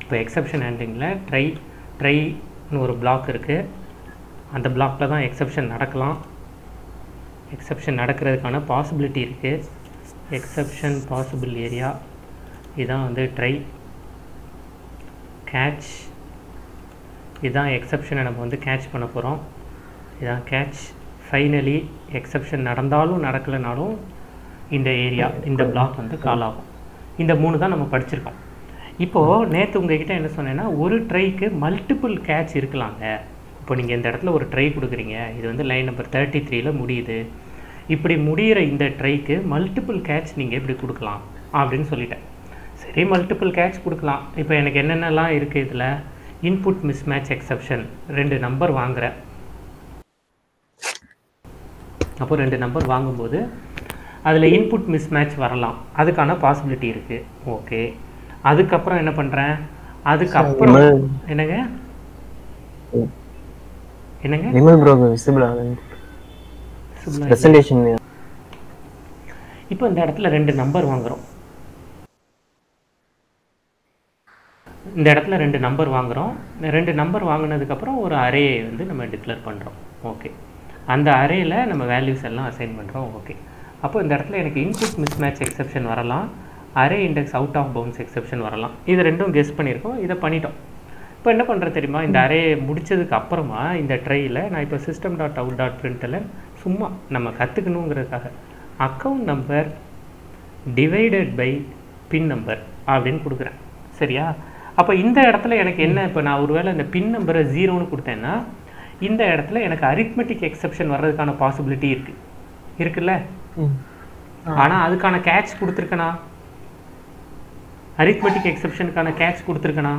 இப்போ எக்ஸப்ஷன் ஹேண்ட்லிங்கில் ட்ரைன்னு ஒரு பிளாக் இருக்குது. அந்த பிளாக்கில் தான் எக்ஸப்ஷன் நடக்கலாம். எக்ஸப்ஷன் நடக்கிறதுக்கான பாசிபிலிட்டி இருக்குது. எக்ஸப்ஷன் பாசிபிள் ஏரியா இதான் வந்து ட்ரை. கேட்ச் இதுதான் எக்ஸப்ஷனை நம்ம வந்து கேட்ச் பண்ண போகிறோம். இதான் கேட்ச். ஃபைனலி எக்ஸப்ஷன் நடந்தாலும் நடக்கலைனாலும் இந்த ஏரியா இந்த பிளாக் வந்து கால் ஆகும். இந்த 3 தான் நம்ம படிச்சிருக்கோம். இப்போது நேற்று உங்ககிட்ட என்ன சொன்னேன்னா ஒரு ட்ரைக்கு மல்டிபிள் கேட்ச் இருக்கலாங்க. இப்போ நீங்கள் இந்த இடத்துல ஒரு ட்ரை கொடுக்குறீங்க, இது வந்து லைன் நம்பர் 33ல் முடியுது. இப்படி முடிகிற இந்த ட்ரைக்கு மல்டிபிள் கேட்ச் நீங்கள் எப்படி கொடுக்கலாம் அப்படின்னு சொல்லிட்டேன். சரி, மல்டிபிள் கேட்ச் கொடுக்கலாம். இப்போ எனக்கு என்னென்னலாம் இருக்குது இதில்? இன்புட் மிஸ்மேட்ச் எக்ஸப்ஷன் 2 நம்பர் வாங்குகிறேன். அப்போ 2 நம்பர் வாங்கும்போது அதில் இன்புட் மிஸ்மேட்ச் வரலாம், அதுக்கான பாசிபிலிட்டி இருக்குது. ஓகே, அதுக்கப்புறம் என்ன பண்ணுறேன்? அதுக்கப்புறம் என்னங்க இப்போ இந்த இடத்துல 2 நம்பர் வாங்குகிறோம். இந்த இடத்துல 2 நம்பர் வாங்குகிறோம். 2 நம்பர் வாங்கினதுக்கப்புறம் ஒரு அரே வந்து நம்ம டிக்ளேர் பண்ணுறோம். ஓகே, அந்த அரேயில் நம்ம வேல்யூஸ் எல்லாம் அசைன் பண்ணுறோம். ஓகே, அப்போ இந்த இடத்துல எனக்கு இன்புட் மிஸ்மேட்ச் எக்ஸப்ஷன் வரலாம், array index out of bounds exception வரலாம். இது ரெண்டும் கெஸ் பண்ணியிருக்கோம், இதை பண்ணிட்டோம். இப்போ என்ன பண்ணுறது தெரியுமா? இந்த அரே முடித்ததுக்கு அப்புறமா இந்த ட்ரையில் நான் இப்போ system.out.println சும்மா நம்ம கற்றுக்கணுங்கிறதுக்காக account number divided by pin number அப்படின்னு கொடுக்குறேன். சரியா? அப்போ இந்த இடத்துல எனக்கு என்ன, இப்போ நான் ஒருவேளை இந்த பின் நம்பரை 0ன்னு கொடுத்தேன்னா இந்த இடத்துல எனக்கு அரித்மெட்டிக் எக்ஸப்ஷன் வர்றதுக்கான பாசிபிலிட்டி இருக்குல்ல? ஆனால் அதுக்கான கேட்ச் கொடுத்துருக்கனா? அரித்மெட்டிக் எக்ஸப்ஷனுக்கான கேட்ச் கொடுத்துருக்கனா?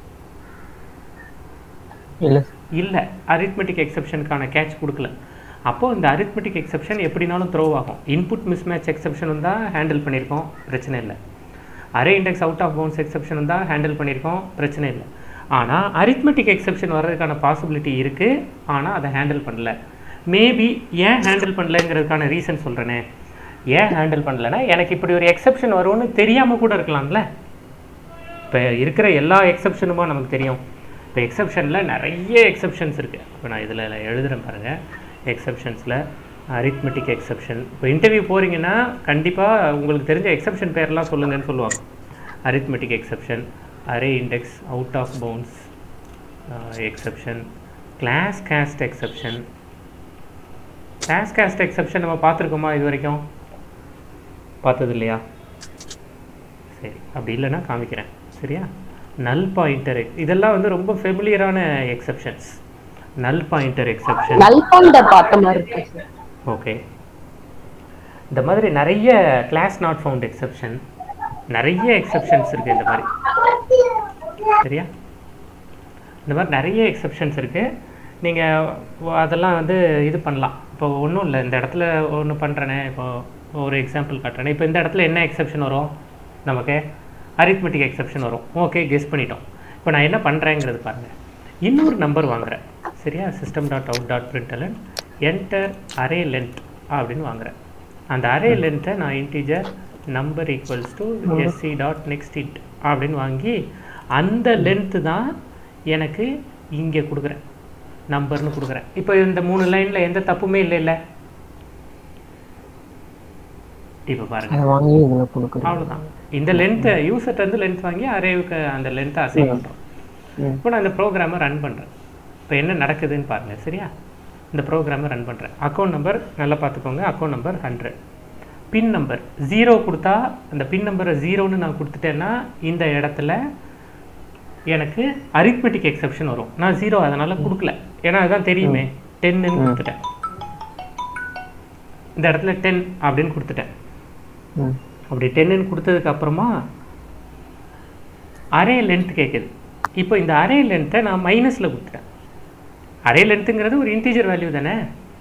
இல்லை, அரித்மெட்டிக் எக்ஸப்ஷனுக்கான கேட்ச் கொடுக்கல. அப்போது இந்த அரித்மெட்டிக் எக்ஸப்ஷன் எப்படினாலும் த்ரோ ஆகும். இன்புட் மிஸ்மேட்ச் எக்ஸப்ஷன் வந்தால் ஹேண்டில் பண்ணியிருக்கோம், பிரச்சனை இல்லை. Array index out of bounds exception வந்தால் ஹேண்டில் பண்ணியிருக்கோம், பிரச்சனை இல்லை. ஆனால் அரித்மெட்டிக் எக்ஸப்ஷன் வர்றதுக்கான பாசிபிலிட்டி இருக்குது, ஆனால் அதை ஹேண்டில் பண்ணல. மேபி ஏன் ஹேண்டில் பண்ணலைங்கிறதுக்கான ரீசன் சொல்கிறேனே. ஏன் ஹேண்டில் பண்ணலைன்னா எனக்கு இப்படி ஒரு எக்ஸப்ஷன் வரும்னு தெரியாமல் கூட இருக்கலாம்ல. இப்போ இருக்கிற எல்லா எக்ஸப்ஷனுமா நமக்கு தெரியும். இப்போ எக்ஸப்ஷனில் நிறைய எக்ஸப்ஷன்ஸ் இருக்குது. இப்போ நான் இதில் எழுதுகிறேன் பாருங்கள். எக்ஸப்ஷன்ஸில் அரித்மெட்டிக் எக்ஸப்ஷன். இப்போ இன்டர்வியூ போகிறீங்கன்னா கண்டிப்பாக உங்களுக்கு தெரிஞ்ச எக்ஸப்ஷன் பேர்லாம் சொல்லுங்கன்னு சொல்லுவாங்க. Arithmetic exception, array index out of bounds exception, class cast exception. Class cast exception நம்ம பார்த்துருக்கோமா இது வரைக்கும்? பார்த்தது இல்லையா? சரி, அப்படி இல்லைன்னா காமிக்கிறேன். சரியா? நல் பாயிண்டர், இதெல்லாம் வந்து ரொம்ப ஃபெமிலியரான exceptions. Null pointer exception, null pointer பார்த்த மாதிரி இருக்கு. ஓகே, இந்த மாதிரி நிறைய கிளாஸ் நாட் ஃபவுண்ட் எக்ஸப்ஷன், நிறைய எக்ஸப்ஷன்ஸ் இருக்குது இந்த மாதிரி. சரியா? இந்த மாதிரி நிறைய எக்ஸப்ஷன்ஸ் இருக்குது. நீங்கள் அதெல்லாம் வந்து இது பண்ணலாம். இப்போ ஒன்றும் இல்லை, இந்த இடத்துல ஒன்று பண்ணுறேனே, இப்போ ஒரு எக்ஸாம்பிள் காட்டுறேனே. இப்போ இந்த இடத்துல என்ன எக்ஸப்ஷன் வரும்? நமக்கு அரித்மெட்டிக் எக்ஸப்ஷன் வரும். ஓகே, கெஸ் பண்ணிட்டோம். இப்போ நான் என்ன பண்ணுறேங்கிறது பாருங்கள். இன்னொரு நம்பர் வாங்குகிறேன். சரியா? system.out.println என்டர் அரே லென்த் அப்படின்னு வாங்குகிறேன். அந்த அரே லென்த்தை நான் integer number equals to sc.nextInt அப்படின்னு வாங்கி அந்த லென்த்து தான் எனக்கு இங்கே கொடுக்குறேன், நம்பர்னு கொடுக்குறேன். இப்போ இந்த 3 லைனில் எந்த தப்புமே இல்லை. இப்போ பாருங்கள், அவ்வளோதான். இந்த லென்த்தை யூசர்ட்ட வந்து லென்த் வாங்கி அரேவுக்கு அந்த லென்த்தை அசைன் பண்ணுறோம். இப்போ நான் இந்த ப்ரோக்ராமை ரன் பண்ணுறேன். இப்போ என்ன நடக்குதுன்னு பாருங்கள். சரியா? இந்த ப்ரோக்ராமை ரன் பண்ணுறேன். அக்கௌண்ட் நம்பர் நல்லா பார்த்துக்கோங்க. அக்கௌண்ட் நம்பர் 100, பின் நம்பர் 0 கொடுத்தா அந்த பின் நம்பரை 0ன்னு நான் கொடுத்துட்டேன்னா இந்த இடத்துல எனக்கு அரித்மெட்டிக் எக்ஸப்ஷன் வரும். நான் 0 அதனால் கொடுக்கல, ஏன்னா அதுதான் தெரியுமே, 10ன்னு கொடுத்துட்டேன். இந்த இடத்துல 10 அப்படின்னு கொடுத்துட்டேன். அப்படி 10ன்னு கொடுத்ததுக்கு அப்புறமா அரே லென்த் கேட்குது. இப்போ இந்த அரே லென்த்தை நான் மைனஸில் கொடுத்துட்டேன். அரே லென்த்துங்கிறது ஒரு இன்டீஜர் வேல்யூ தானே.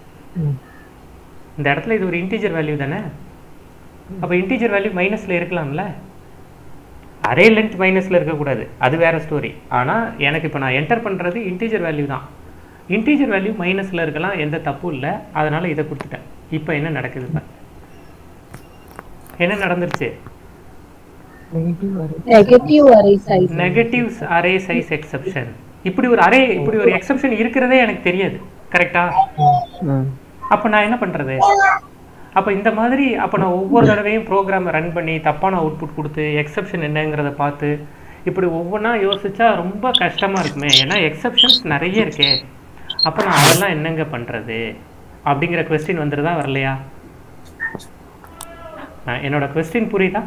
இந்த இடத்துல இது ஒரு இன்டீஜர் வேல்யூ தானே. அப்போ இன்டீஜர் வேல்யூ மைனஸில் இருக்கலாம்ல. அரே லென்த் மைனஸில் இருக்கக்கூடாது, அது வேறு ஸ்டோரி. ஆனால் எனக்கு இப்போ நான் என்டர் பண்ணுறது இன்டீஜர் வேல்யூ தான். இன்டீஜர் வேல்யூ மைனஸில் இருக்கலாம், எந்த தப்பும் இல்லை. அதனால் இதை கொடுத்துட்டேன். இப்போ என்ன நடக்குது? என்ன நடந்துருச்சு? Negative array size negatives array size exception. இப்படி ஒரு எக்ஸெப்ஷன் இருக்கிறதே எனக்கு தெரியாது. கரெக்டா? அப்போ நான் என்ன பண்ணுறது? அப்போ இந்த மாதிரி நான் ஒவ்வொரு தடவையும் ப்ரோக்ராமை ரன் பண்ணி தப்பான அவுட்புட் கொடுத்து எக்ஸெப்ஷன் என்னங்கிறத பார்த்து இப்படி ஒவ்வொன்றா யோசிச்சா ரொம்ப கஷ்டமாக இருக்குமே. ஏன்னா எக்ஸெப்ஷன்ஸ் நிறைய இருக்கே. அப்போ நான் அதெல்லாம் என்னங்க பண்ணுறது அப்படிங்கிற கொஸ்டின் வந்துடுதா வரலையா? என்னோட கொஸ்டின் புரியுதா?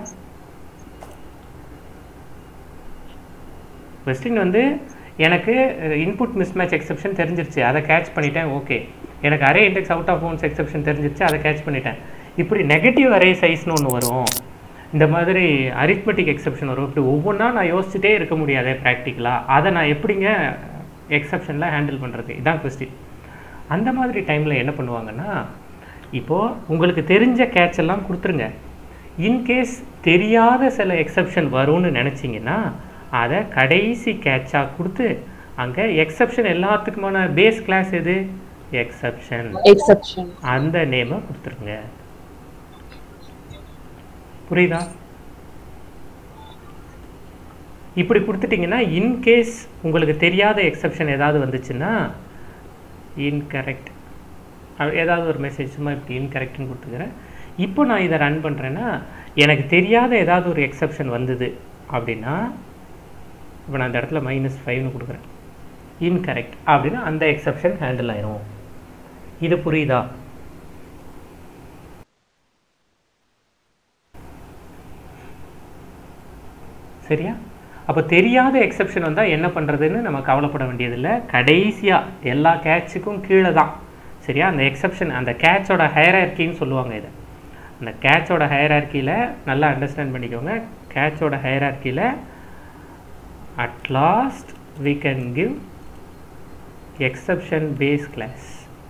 கொஸ்டின் வந்து எனக்கு இன்புட் மிஸ்மேட்ச் எக்ஸெப்ஷன் தெரிஞ்சிருச்சு, அதை கேட்ச் பண்ணிட்டேன். ஓகே, எனக்கு array index out of bounds exception தெரிஞ்சிருச்சு, அதை கேட்ச் பண்ணிட்டேன். இப்படி நெகட்டிவ் அரே சைஸ்னு ஒன்று வரும், இந்த மாதிரி அரித்மெட்டிக் எக்ஸெப்ஷன் வரும். இப்படி ஒவ்வொன்றா நான் யோசிச்சுட்டே இருக்க முடியாதே ப்ராக்டிக்கலாக. அதை நான் எப்படிங்க எக்ஸெப்ஷனில் ஹேண்டில் பண்ணுறது? இதான் கொஸ்டின். அந்த மாதிரி டைமில் என்ன பண்ணுவாங்கன்னா, இப்போது உங்களுக்கு தெரிஞ்ச கேட்ச் எல்லாம் கொடுத்துருங்க. இன்கேஸ் தெரியாத சில எக்ஸெப்ஷன் வரும்னு நினச்சிங்கன்னா அதை கடைசி கேட்சாக கொடுத்து அங்கே எக்ஸெப்ஷன் எல்லாத்துக்குமான பேஸ் கிளாஸ் எது? எக்ஸெப்ஷன். அந்த நேமை கொடுத்துருங்க. புரியுதா? இப்படி கொடுத்துட்டிங்கன்னா இன்கேஸ் உங்களுக்கு தெரியாத எக்ஸெப்ஷன் ஏதாவது வந்துச்சுன்னா இன்கரெக்ட் ஏதாவது ஒரு மெசேஜ் சும்மா இப்படி இன்கரெக்ட்னு கொடுத்துக்கிறேன். இப்போ நான் இதை ரன் பண்ணுறேன்னா எனக்கு தெரியாத ஏதாவது ஒரு எக்ஸெப்ஷன் வந்தது அப்படின்னா, இப்போ நான் இந்த இடத்துல -5ன்னு கொடுக்குறேன், இன்கரெக்ட் அப்படின்னா அந்த எக்ஸெப்ஷன் ஹேண்டில் ஆயிரும். இது புரியுதா? சரியா? அப்போ தெரியாத எக்ஸெப்ஷன் வந்தால் என்ன பண்ணுறதுன்னு நம்ம கவலைப்பட வேண்டியதில்லை. கடைசியாக எல்லா கேட்சுக்கும் கீழே தான். சரியா? அந்த எக்ஸெப்ஷன் அந்த கேட்சோட ஹையரார்க்கின்னு சொல்லுவாங்க. இதை அந்த கேட்சோட ஹையரார்க்கியில் நல்லா அண்டர்ஸ்டாண்ட் பண்ணிக்கோங்க. கேட்சோட ஹையரார்க்கியில் at last we can give exception base class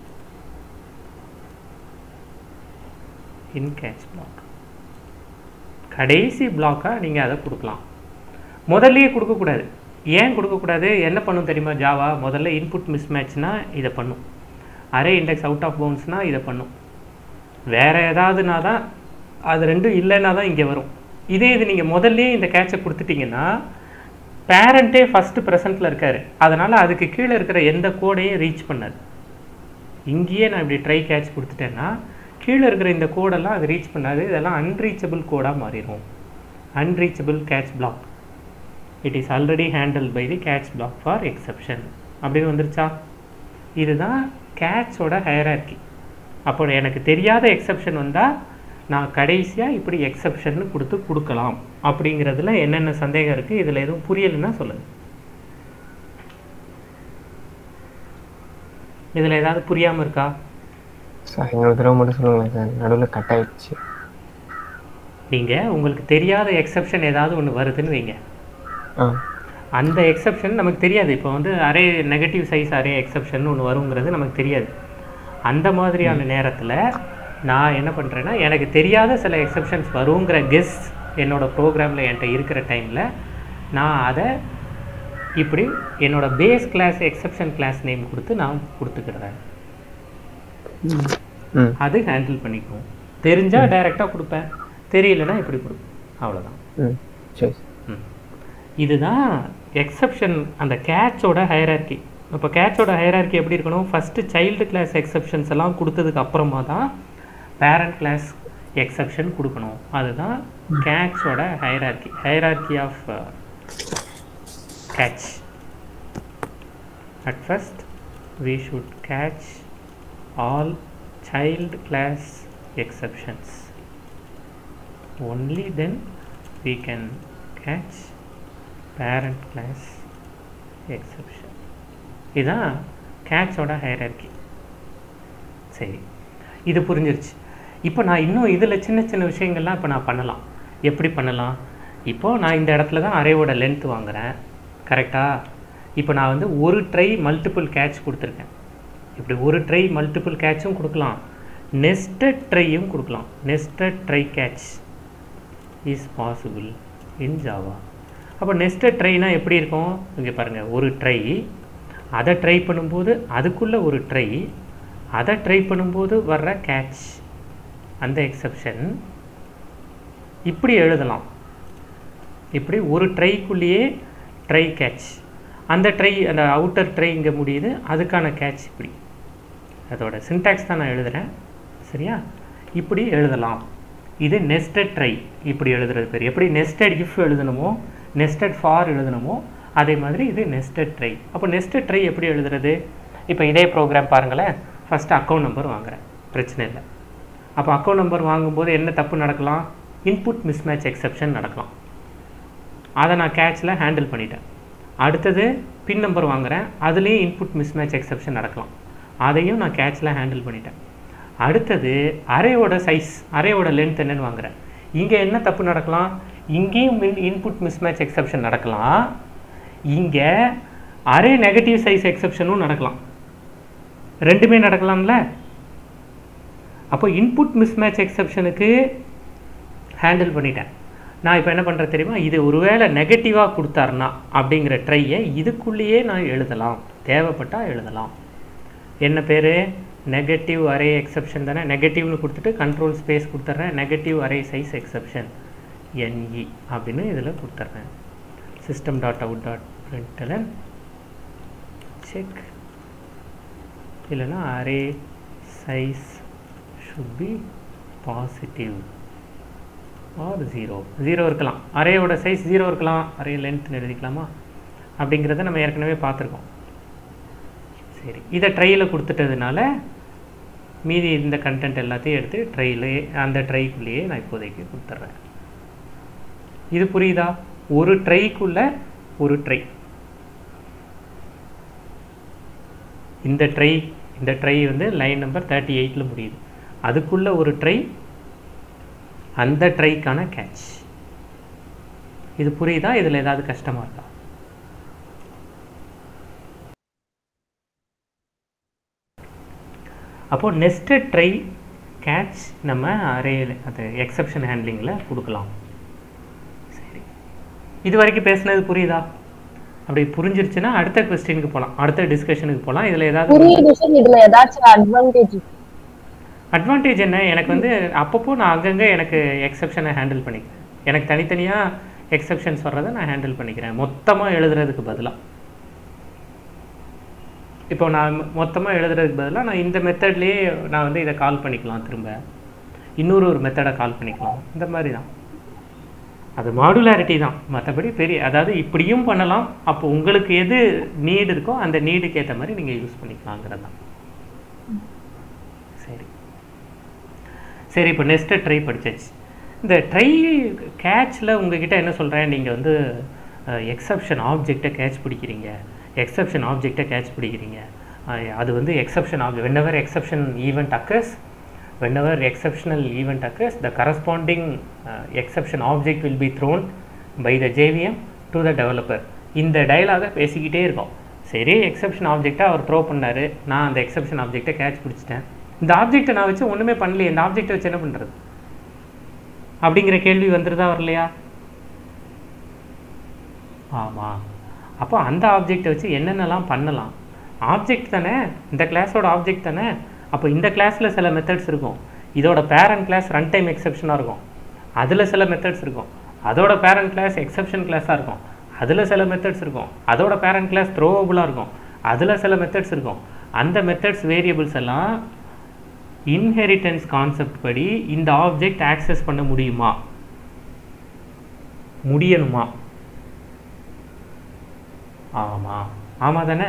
in catch block. கடைசி பிளாக்காக நீங்கள் அதை கொடுக்கலாம். முதல்லையே கொடுக்கக்கூடாது. ஏன் கொடுக்கக்கூடாது? என்ன பண்ணும் தெரியுமா? ஜாவா முதல்ல இன்புட் மிஸ்மேட்ச்னா இதை பண்ணும், அரே இண்டெக்ஸ் அவுட் ஆஃப் பவுண்ட்ஸ்னால் இதை பண்ணும், வேறு ஏதாவதுனா தான் அது ரெண்டும் இல்லைன்னா தான் இங்கே வரும். இதே இது நீங்கள் முதல்லையே இந்த கேட்சை கொடுத்துட்டிங்கன்னா பேரண்ட்டே ஃபஸ்ட்டு ப்ரெசண்ட்டில் இருக்கார், அதனால் அதுக்கு கீழே இருக்கிற எந்த கோடையும் ரீச் பண்ணாது. இங்கேயே நான் இப்படி ட்ரை கேட்ச் கொடுத்துட்டேன்னா கீழே இருக்கிற இந்த கோடெல்லாம் அது ரீச் பண்ணாது. இதெல்லாம் அன்ரீச்சபிள் கோடாக மாறிடும். Unreachable catch block. It is already handle by the catch block for exception அப்படின்னு வந்துருச்சா? இதுதான் கேட்சோட ஹையரார்க்கி. அப்போ எனக்கு தெரியாத எக்ஸெப்ஷன் வந்தால் நான் கடைசியாக இப்படி எக்ஸெப்ஷன் கொடுக்கலாம். அப்படிங்கிறதுல என்னென்ன சந்தேகம் இருக்குது? இதில் எதுவும் புரியலைன்னா சொல்லுங்கள். இதில் ஏதாவது புரியாமல் இருக்கா? சார் இன்னொரு தடவை மட்டும் சொல்லுங்களேன் சார், நடுவில் கட் ஆகிடுச்சு. நீங்கள் உங்களுக்கு தெரியாத எக்ஸெப்ஷன் ஏதாவது ஒன்று வருதுன்னு வைங்க, அந்த எக்ஸெப்ஷன் நமக்கு தெரியாது. இப்போ வந்து array negative size array exception ஒன்று வருங்கிறது நமக்கு தெரியாது. அந்த மாதிரியான நேரத்தில் நான் என்ன பண்ணுறேன்னா, எனக்கு தெரியாத சில எக்ஸெப்ஷன்ஸ் வருங்கிற கெஸ் என்னோடய ப்ரோக்ராமில் என்கிட்ட இருக்கிற டைமில் நான் அதை இப்படி என்னோடய base class exception class name கொடுத்து நான் கொடுத்துக்கிறேன். அது ஹேண்டில் பண்ணிக்குவோம். தெரிஞ்சால் டைரெக்டாக கொடுப்பேன், தெரியலன்னா இப்படி கொடுப்பேன், அவ்வளோதான். இதுதான் எக்ஸெப்ஷன் அந்த கேட்சோட ஹையரார்க்கி. இப்போ கேட்சோட ஹையரார்க்கி எப்படி இருக்கணும்? ஃபஸ்ட்டு சைல்டு கிளாஸ் எக்ஸெப்ஷன்ஸ் எல்லாம் கொடுத்ததுக்கு அப்புறமா தான் பேரண்ட் கிளாஸ் எக்ஸெப்ஷன் கொடுக்கணும். அதுதான் கேட்சோட ஹையரார்க்கி. Hierarchy of catch. At first we should catch all child class exceptions. Only then we can catch parent class exception. இதுதான் கேட்சோட ஹையரார்க்கி. சரி, இது புரிஞ்சிருச்சு. இப்போ நான் இன்னும் இதில் சின்ன சின்ன விஷயங்கள்லாம் இப்போ நான் பண்ணலாம். எப்படி பண்ணலாம்? இப்போது நான் இந்த இடத்துல தான் அரேவோட லென்த் வாங்குகிறேன், கரெக்டாக? இப்போ நான் வந்து ஒரு ட்ரை மல்டிபிள் கேட்ச் கொடுத்துருக்கேன். இப்படி ஒரு ட்ரை மல்டிபிள் கேட்சும் கொடுக்கலாம், நெஸ்டட் ட்ரையும் கொடுக்கலாம். Nested try catch is possible in Java. அப்போ நெஸ்டட் ட்ரைனா எப்படி இருக்கும்? இங்கே பாருங்கள், ஒரு ட்ரை, அதை ட்ரை பண்ணும்போது அதுக்குள்ளே ஒரு ட்ரை, அதை ட்ரை பண்ணும்போது வர்ற கேட்ச், அந்த எக்ஸெப்ஷன் இப்படி எழுதலாம். இப்படி ஒரு ட்ரைக்குள்ளேயே ட்ரை கேட்ச், அந்த ட்ரை அந்த அவுட்டர் ட்ரை இங்கே முடியுது, அதுக்கான கேட்ச் இப்படி. அதோட சின்டாக்ஸ் தான் நான் எழுதுகிறேன், சரியா? இப்படி எழுதலாம். இது நெஸ்டட் ட்ரை, இப்படி எழுதுறது பேர். எப்படி நெஸ்டட் இஃப் எழுதணுமோ, நெஸ்டட் ஃபார் எழுதணுமோ, அதே மாதிரி இது நெஸ்டட் ட்ரை. அப்போ நெஸ்டட் ட்ரை எப்படி எழுதுறது? இப்போ இதே ப்ரோக்ராம் பாருங்களேன். ஃபஸ்ட்டு அக்கௌண்ட் நம்பர் வாங்குகிறேன், பிரச்சனை இல்லை. அப்போ அக்கௌண்ட் நம்பர் வாங்கும்போது என்ன தப்பு நடக்கலாம்? இன்புட் மிஸ்மேட்ச் எக்ஸெப்ஷன் நடக்கலாம். அதை நான் கேட்சில் ஹேண்டில் பண்ணிட்டேன். அடுத்தது பின் நம்பர் வாங்குகிறேன், அதுலேயும் இன்புட் மிஸ்மேட்ச் எக்ஸெப்ஷன் நடக்கலாம். அதையும் நான் கேட்சில் ஹேண்டில் பண்ணிட்டேன். அடுத்தது அரேயோட சைஸ், அரேயோட லென்த் என்னன்னு வாங்குகிறேன். இங்கே என்ன தப்பு நடக்கலாம்? இங்கேயும் இன்புட் மிஸ்மேட்ச் எக்ஸெப்ஷன் நடக்கலாம். இங்கே அரே நெகட்டிவ் சைஸ் எக்ஸெப்ஷனும் நடக்கலாம். ரெண்டுமே நடக்கலாம்ல. அப்போ இன்புட் மிஸ்மேட்ச் எக்ஸெப்ஷனுக்கு ஹேண்டில் பண்ணிட்டேன். நான் இப்போ என்ன பண்ணுறேன் தெரியுமா? இது ஒருவேளை நெகட்டிவாக கொடுத்தாருனா அப்படிங்கிற ட்ரையை இதுக்குள்ளேயே நான் எழுதலாம், தேவைப்பட்டால் எழுதலாம். என்ன பேர்? நெகட்டிவ் அரே எக்ஸெப்ஷன் தானே. நெகட்டிவ்னு கொடுத்துட்டு கண்ட்ரோல் ஸ்பேஸ் கொடுத்துட்றேன், negative array size exception NE அப்படின்னு இதில் கொடுத்துட்றேன். system.out.println செக், இல்லைன்னா array size should be positive or 0 இருக்கலாம். அரேயோட சைஸ் 0 இருக்கலாம், அரே லென்த்னு எழுதிக்கலாமா? அப்படிங்கிறத நம்ம ஏற்கனவே பார்த்துருக்கோம். சரி, இதை ட்ரையில் கொடுத்துட்டதுனால மீதி இந்த கண்டென்ட் எல்லாத்தையும் எடுத்து ட்ரையிலே, அந்த ட்ரைக்குள்ளேயே நான் இப்போதைக்கு கொடுத்துட்றேன். இது புரியுதா? ஒரு ட்ரைக்குள்ளே ஒரு ட்ரை. இந்த ட்ரை வந்து லைன் நம்பர் 38ல் முடியுது. அதுக்குள்ளே ஒரு ட்ரை, அந்த ட்ரைக்கான கேட்ச். இது புரியுதா? இதில் ஏதாவது கஷ்டமாக இருக்கா? அப்போது நெஸ்டட் ட்ரை கேட்ச் நம்ம அரேயில் அது எக்ஸெப்ஷன் ஹேண்ட்லிங்கில் கொடுக்கலாம். சரி, இது வரைக்கும் பேசுனது புரியுதா? அப்படி புரிஞ்சிருச்சுன்னா அடுத்த கொஸ்டினுக்கு போகலாம், அடுத்த டிஸ்கஷனுக்கு போகலாம். இதில் ஏதாவது அட்வான்டேஜ் என்ன? எனக்கு வந்து அப்பப்போ நான் அங்கங்கே எனக்கு எக்ஸெப்ஷனை ஹேண்டில் பண்ணிக்கிறேன். எனக்கு தனித்தனியாக எக்ஸெப்ஷன்ஸ் வர்றதை நான் ஹேண்டில் பண்ணிக்கிறேன், மொத்தமாக எழுதுறதுக்கு பதிலாக. இப்போ நான் மொத்தமாக எழுதுறதுக்கு பதிலாக நான் இந்த மெத்தட்லேயே நான் வந்து இதை கால் பண்ணிக்கலாம், திரும்ப இன்னொரு மெத்தடை கால் பண்ணிக்கலாம். இந்த மாதிரி தான், அது மாடுலாரிட்டி தான். மற்றபடி பெரிய, அதாவது இப்படியும் பண்ணலாம். அப்போ உங்களுக்கு எது நீடு இருக்கோ அந்த நீடுக்கு ஏற்ற மாதிரி நீங்கள் யூஸ் பண்ணிக்கலாங்கிறது தான். சரி சரி, இப்போ நெஸ்டட் ட்ரை படிச்சாச்சு. இந்த ட்ரை கேட்சில் உங்ககிட்ட என்ன சொல்கிறேன், நீங்கள் வந்து எக்ஸெப்ஷன் ஆப்ஜெக்டை கேட்ச் பிடிக்கிறீங்க, எக்ஸெப்ஷன் ஆப்ஜெக்டை கேட்ச் பிடிக்கிறீங்க. அது வந்து exception object, whenever exception event occurs, whenever exceptional event occurs, the corresponding exception object will be thrown by the JVM to the developer. இந்த டயலாகை பேசிக்கிட்டே இருக்கோம். சரி, எக்ஸெப்ஷன் ஆப்ஜெக்டை அவர் த்ரோ பண்ணார், நான் அந்த எக்ஸெப்ஷன் ஆப்ஜெக்டை கேட்ச் பிடிச்சிட்டேன். இந்த ஆப்ஜெக்டை நான் வச்சு ஒன்றுமே பண்ணலையே, இந்த ஆப்ஜெக்டை வச்சு என்ன பண்ணுறது அப்படிங்கிற கேள்வி வந்துருதா வரலையா? ஆமாம். அப்போ அந்த ஆப்ஜெக்டை வச்சு என்னென்னலாம் பண்ணலாம்? ஆப்ஜெக்ட் தானே, இந்த கிளாஸோட ஆப்ஜெக்ட் தானே. அப்போ இந்த கிளாஸில் சில மெத்தட்ஸ் இருக்கும், இதோட பேரண்ட் கிளாஸ் ரன் டைம் எக்ஸெப்ஷனாக இருக்கும், அதில் சில மெத்தட்ஸ் இருக்கும். அதோட பேரண்ட் கிளாஸ் எக்ஸெப்ஷன் கிளாஸாக இருக்கும், அதில் சில மெத்தட்ஸ் இருக்கும். அதோட பேரண்ட் கிளாஸ் த்ரோவபுளாக இருக்கும், அதில் சில மெத்தட்ஸ் இருக்கும். அந்த மெத்தட்ஸ் வேரியபிள்ஸ் எல்லாம் இன்ஹெரிட்டன்ஸ் கான்செப்ட் படி இந்த ஆப்ஜெக்ட் ஆக்சஸ் பண்ண முடியுமா, முடியணுமா? ஆமாம், ஆமாம் தானே.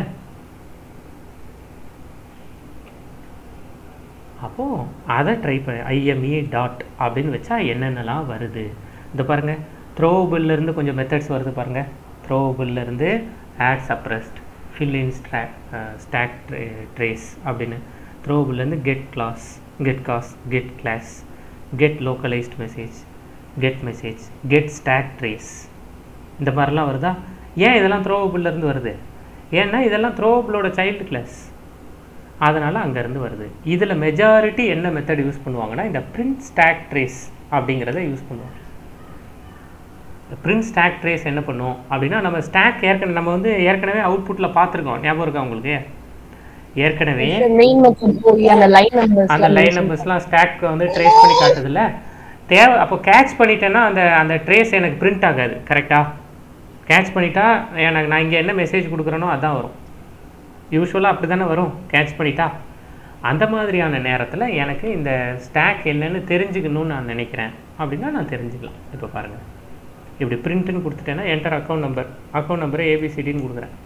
அப்போது அதை ட்ரை பண்ண IME டாட் அப்படின்னு வச்சா என்னென்னலாம் வருது இந்த பாருங்கள். த்ரோவபிள்லேருந்து கொஞ்சம் மெத்தட்ஸ் வருது பாருங்கள். த்ரோவபிள்லேருந்து add suppressed, fill in stack trace அப்படின்னு. த்ரோவபிள்லேருந்து get class, get cause, get class, get localized message, get message, get stack trace, இந்த மாதிரிலாம் வருதா? ஏன் இதெல்லாம் த்ரோவபிள்லேருந்து வருது? ஏன்னா இதெல்லாம் த்ரோவபிளோட சைல்டு கிளாஸ், அதனால் அங்கேருந்து வருது. இதில் மெஜாரிட்டி என்ன மெத்தட் யூஸ் பண்ணுவாங்கன்னா இந்த பிரிண்ட் ஸ்டாக் ட்ரேஸ் அப்படிங்கிறத யூஸ் பண்ணுவாங்க. பிரிண்ட் ஸ்டாக் ட்ரேஸ் என்ன பண்ணும் அப்படின்னா, நம்ம ஸ்டாக் ஏற்கனவே அவுட்புட்டில் பார்த்துருக்கோம், ஞாபகம் இருக்கா உங்களுக்கு? ஏற்கனவே அந்த லைன் நம்பர்ஸ்லாம் ஸ்டாக் வந்து ட்ரேஸ் பண்ணி காட்டுதில்ல. தேவை. அப்போ கேட்ச் பண்ணிட்டேன்னா அந்த ட்ரேஸ் எனக்கு பிரிண்ட் ஆகாது. கரெக்டாக கேட்ச் பண்ணிட்டா எனக்கு நான் இங்கே என்ன மெசேஜ் கொடுக்குறேனோ அதான் வரும். யூஸ்வலாக அப்படி தானே வரும் கேட்ச் பண்ணிட்டா. அந்த மாதிரியான நேரத்தில் எனக்கு இந்த ஸ்டாக் என்னன்னு தெரிஞ்சுக்கணும்னு நான் நினைக்கிறேன் அப்படின்னா நான் தெரிஞ்சுக்கலாம். இப்போ பாருங்கள், இப்படி பிரிண்ட்டுன்னு கொடுத்துட்டேன்னா என்டர் அக்கௌண்ட் நம்பரை ஏபிசிடின்னு கொடுக்குறேன்.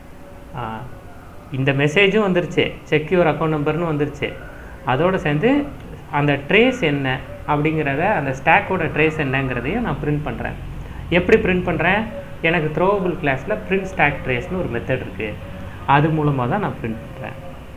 இந்த மெசேஜும் வந்துருச்சு, செக் யுவர் அக்கௌண்ட் நம்பர்னு வந்துருச்சு. அதோடு சேர்ந்து அந்த ட்ரேஸ் என்ன அப்படிங்கிறத, அந்த ஸ்டாக்கோட ட்ரேஸ் என்னங்கிறதையும் நான் பிரிண்ட் பண்ணுறேன். எப்படி பிரிண்ட் பண்ணுறேன்? எனக்கு த்ரோவபிள் கிளாஸில் பிரிண்ட் ஸ்டாக் ட்ரேஸ்னு ஒரு மெத்தட் இருக்குது, அது மூலமாக தான் நான் பிரிண்ட் பண்ணுறேன்.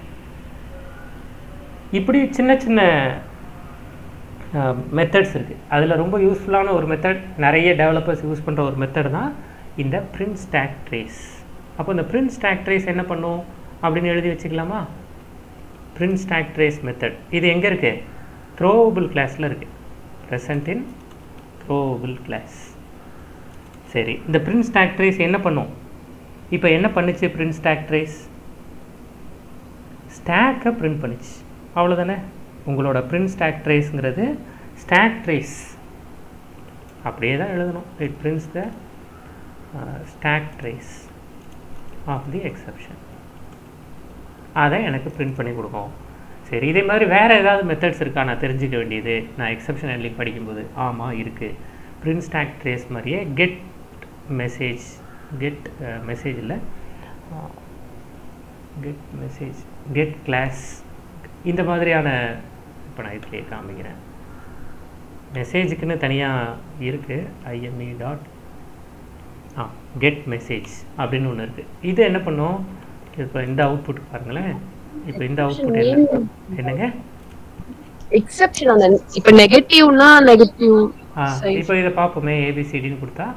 இப்படி சின்ன சின்ன மெத்தட்ஸ் இருக்குது. அதில் ரொம்ப யூஸ்ஃபுல்லான ஒரு மெத்தட், நிறைய டெவலப்பர்ஸ் யூஸ் பண்ணுற ஒரு மெத்தட் தான் இந்த பிரிண்ட் ஸ்டாக் ட்ரேஸ். அப்போ இந்த பிரிண்ட் ஸ்டாக் ட்ரேஸ் என்ன பண்ணும் அப்படின்னு எழுதி வச்சுக்கலாமா? பிரிண்ட் ஸ்டாக் ட்ரேஸ் மெத்தட் இது எங்கே இருக்குது? த்ரோவபிள் கிளாஸில் இருக்குது. Present in throwable class. சரி, இந்த பிரிண்ட் ஸ்டாக் ட்ரேஸ் என்ன பண்ணும்? இப்போ என்ன பண்ணுச்சு பிரிண்ட் ஸ்டாக் ட்ரேஸ்? ஸ்டாக்கை பிரிண்ட் பண்ணிச்சு, அவ்வளோதானே. உங்களோட பிரிண்ட் ஸ்டாக் ட்ரேஸ்ங்கிறது ஸ்டாக் ட்ரேஸ் அப்படியே தான் எழுதணும். It prints the stack trace of the exception. அதை எனக்கு பிரிண்ட் பண்ணி கொடுக்கும். சரி, இதே மாதிரி வேறு ஏதாவது மெத்தட்ஸ் இருக்கா நான் தெரிஞ்சுக்க வேண்டியது? நான் எக்ஸப்ஷன் ஹேண்ட்லிங் படிக்கும்போது ஆமாம் இருக்குது. பிரிண்ட் ஸ்டாக் ட்ரேஸ் மாதிரியே கெட் கிளாஸ் இந்த மாதிரியான, இப்போ நான் இதுலேயே காமிக்கிறேன். மெசேஜுக்குன்னு தனியாக இருக்குது, IME டாட் கெட் மெசேஜ் அப்படின்னு ஒன்று இருக்குது. இது என்ன பண்ணும்? இப்போ இந்த அவுட்புட் பாருங்களேன். இப்போ இந்த அவுட்புட் என்னங்க? எக்ஸெப்ஷன் அந்த இப்போ நெகட்டிவ்னா நெகட்டிவ். இப்போ இதை பார்ப்போமே. ABCDன்னு கொடுத்தா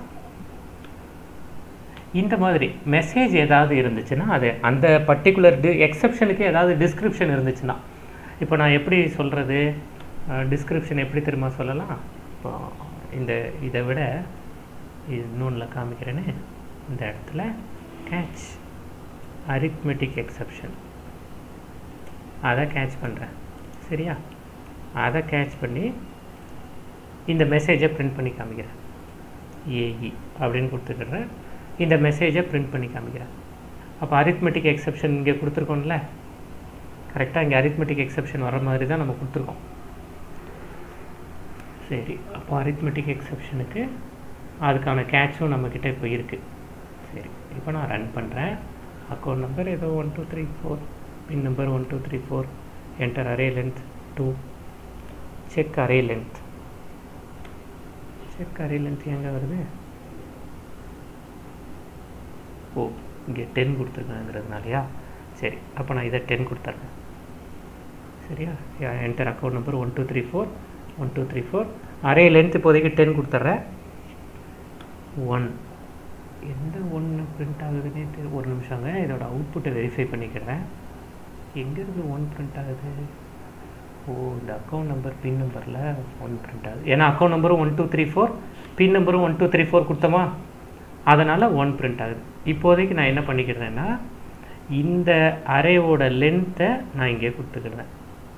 இந்த மாதிரி மெசேஜ் ஏதாவது இருந்துச்சுன்னா அது அந்த பர்டிகுலர் எக்ஸப்ஷனுக்கு ஏதாவது டிஸ்கிரிப்ஷன் இருந்துச்சுன்னா, இப்போ நான் எப்படி சொல்கிறது? டிஸ்கிரிப்ஷன் எப்படி தெரியுமா சொல்லலாம்? இப்போ இதை விட இன்னொன்றில் காமிக்கிறேன்னு, இந்த இடத்துல கேட்ச் அரித்மெட்டிக் எக்ஸப்ஷன் அதை கேட்ச் பண்ணுறேன். சரியா? அதை கேட்ச் பண்ணி இந்த மெசேஜை பிரிண்ட் பண்ணி காமிக்கிறேன். AE அப்படின்னு கொடுத்துக்கிறேன். இந்த மெசேஜை பிரிண்ட் பண்ணி காமிக்கிறேன். அப்போ அரித்மெட்டிக் எக்ஸப்ஷன் இங்கே கொடுத்துருக்கோம்ல, கரெக்டாக இங்கே அரித்மெட்டிக் எக்ஸப்ஷன் வர மாதிரி தான் நம்ம கொடுத்துருக்கோம். சரி, அப்போ அரித்மெட்டிக் எக்ஸப்ஷனுக்கு அதுக்கான கேட்சும் நம்மக்கிட்ட இப்போ இருக்குது. சரி, இப்போ நான் ரன் பண்ணுறேன். அக்கௌண்ட் நம்பர் ஏதோ 1 2 3 4, pin number 1 2 3 4, enter array length 2, check array length. Check array length எங்கே வருது? ஓ, இங்கே 10 கொடுத்துருக்கேங்கிறதுனாலையா? சரி, அப்போ நான் இதை 10 கொடுத்துட்றேன். சரியா? Enter account number 1 2 3 4 1 2 3 4, array length இப்போதைக்கு 10 கொடுத்துட்றேன். 1 எந்த 1 பிரிண்ட் ஆகுதுன்னே தெரியும். ஒரு நிமிஷங்க, இதோட அவுட்புட்டை வெரிஃபை பண்ணிக்கிறேன். எங்கேருந்து 1 பிரிண்ட் ஆகுது? ஓ, இந்த அக்கௌண்ட் நம்பர் பின் நம்பரில் 1 பிரிண்ட் ஆகுது. ஏன்னா அக்கௌண்ட் நம்பரும் 1 2 3 4, பின் நம்பரும் 1 2 3 4 கொடுத்தோமா, அதனால் 1 பிரிண்ட் ஆகுது. இப்போதைக்கு நான் என்ன பண்ணிக்கிறேன்னா, இந்த அரேவோட லென்த்தை நான் இங்கே கொடுத்துக்கிறேன்.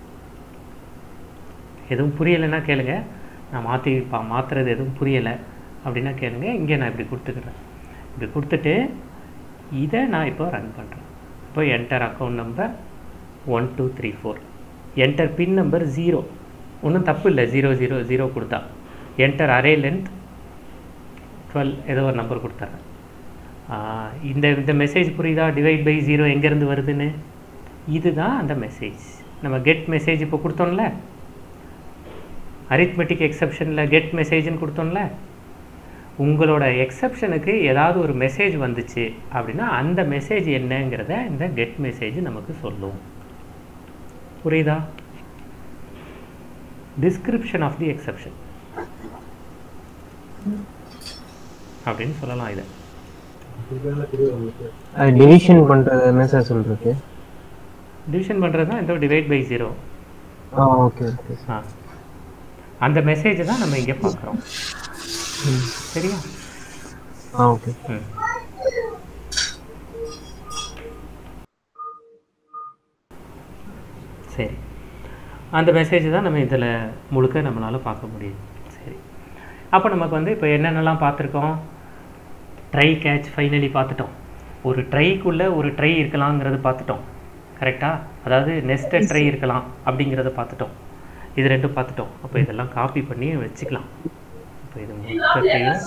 எதுவும் புரியலைன்னா கேளுங்க, நான் மாற்றுறது எதுவும் புரியலை அப்படின்னா கேளுங்க. இங்கே நான் இப்படி கொடுத்துக்கிறேன். இப்படி கொடுத்துட்டு இதை நான் இப்போ ரன் பண்ணுறேன். இப்போ enter account number 1 2 3 4, enter pin number 0, ஒன்றும் தப்பு இல்லை, 0 0 0 கொடுத்தா. என்டர் அரே லென்த் 12, ஏதோ ஒரு நம்பர் கொடுத்துட்றேன். இந்த மெசேஜ் புரியுதா? டிவைட் பை 0 எங்கேருந்து வருதுன்னு? இதுதான் அந்த மெசேஜ். நம்ம கெட் மெசேஜ் இப்போ கொடுத்தோம்ல, அரித்மெட்டிக் எக்ஸப்ஷனில் கெட் மெசேஜ்னு கொடுத்தோம்ல. உங்களோட எக்ஸப்ஷனுக்கு ஏதாவது ஒரு மெசேஜ் வந்துச்சு அப்படின்னா அந்த மெசேஜ் என்னங்கிறத இந்த கெட் மெசேஜ் நமக்கு சொல்லும். புரியுதா? டிஸ்கிரிப்ஷன் ஆஃப் தி எக்ஸப்ஷன் அப்படின்னு சொல்லலாம். இதை டிவிஷன் பண்ணுறது என்ன சார் சொல்கிறது? டிவிஷன் பண்ணுறது தான் இந்த டிவைட் பை 0. Okay okay. அந்த மெசேஜை தான் நம்ம இங்கே பார்க்குறோம். சரியா? ஓகே. சரி, அந்த மெசேஜ் தான் நம்ம இதில் முழுக்க நம்மளால் பார்க்க முடியும். அப்போ நமக்கு வந்து இப்போ என்னென்னலாம் பார்த்துருக்கோம், ட்ரை கேட்ச் ஃபைனலி பார்த்துட்டோம், ஒரு ட்ரைக்குள்ளே ஒரு ட்ரை இருக்கலாங்கிறத பார்த்துட்டோம் கரெக்டாக, அதாவது நெஸ்டட் ட்ரை இருக்கலாம் அப்படிங்கிறத பார்த்துட்டோம், இது ரெண்டும் பார்த்துட்டோம். அப்போ இதெல்லாம் காப்பி பண்ணி வச்சுக்கலாம். இப்போ இது மொத்தத்தையும்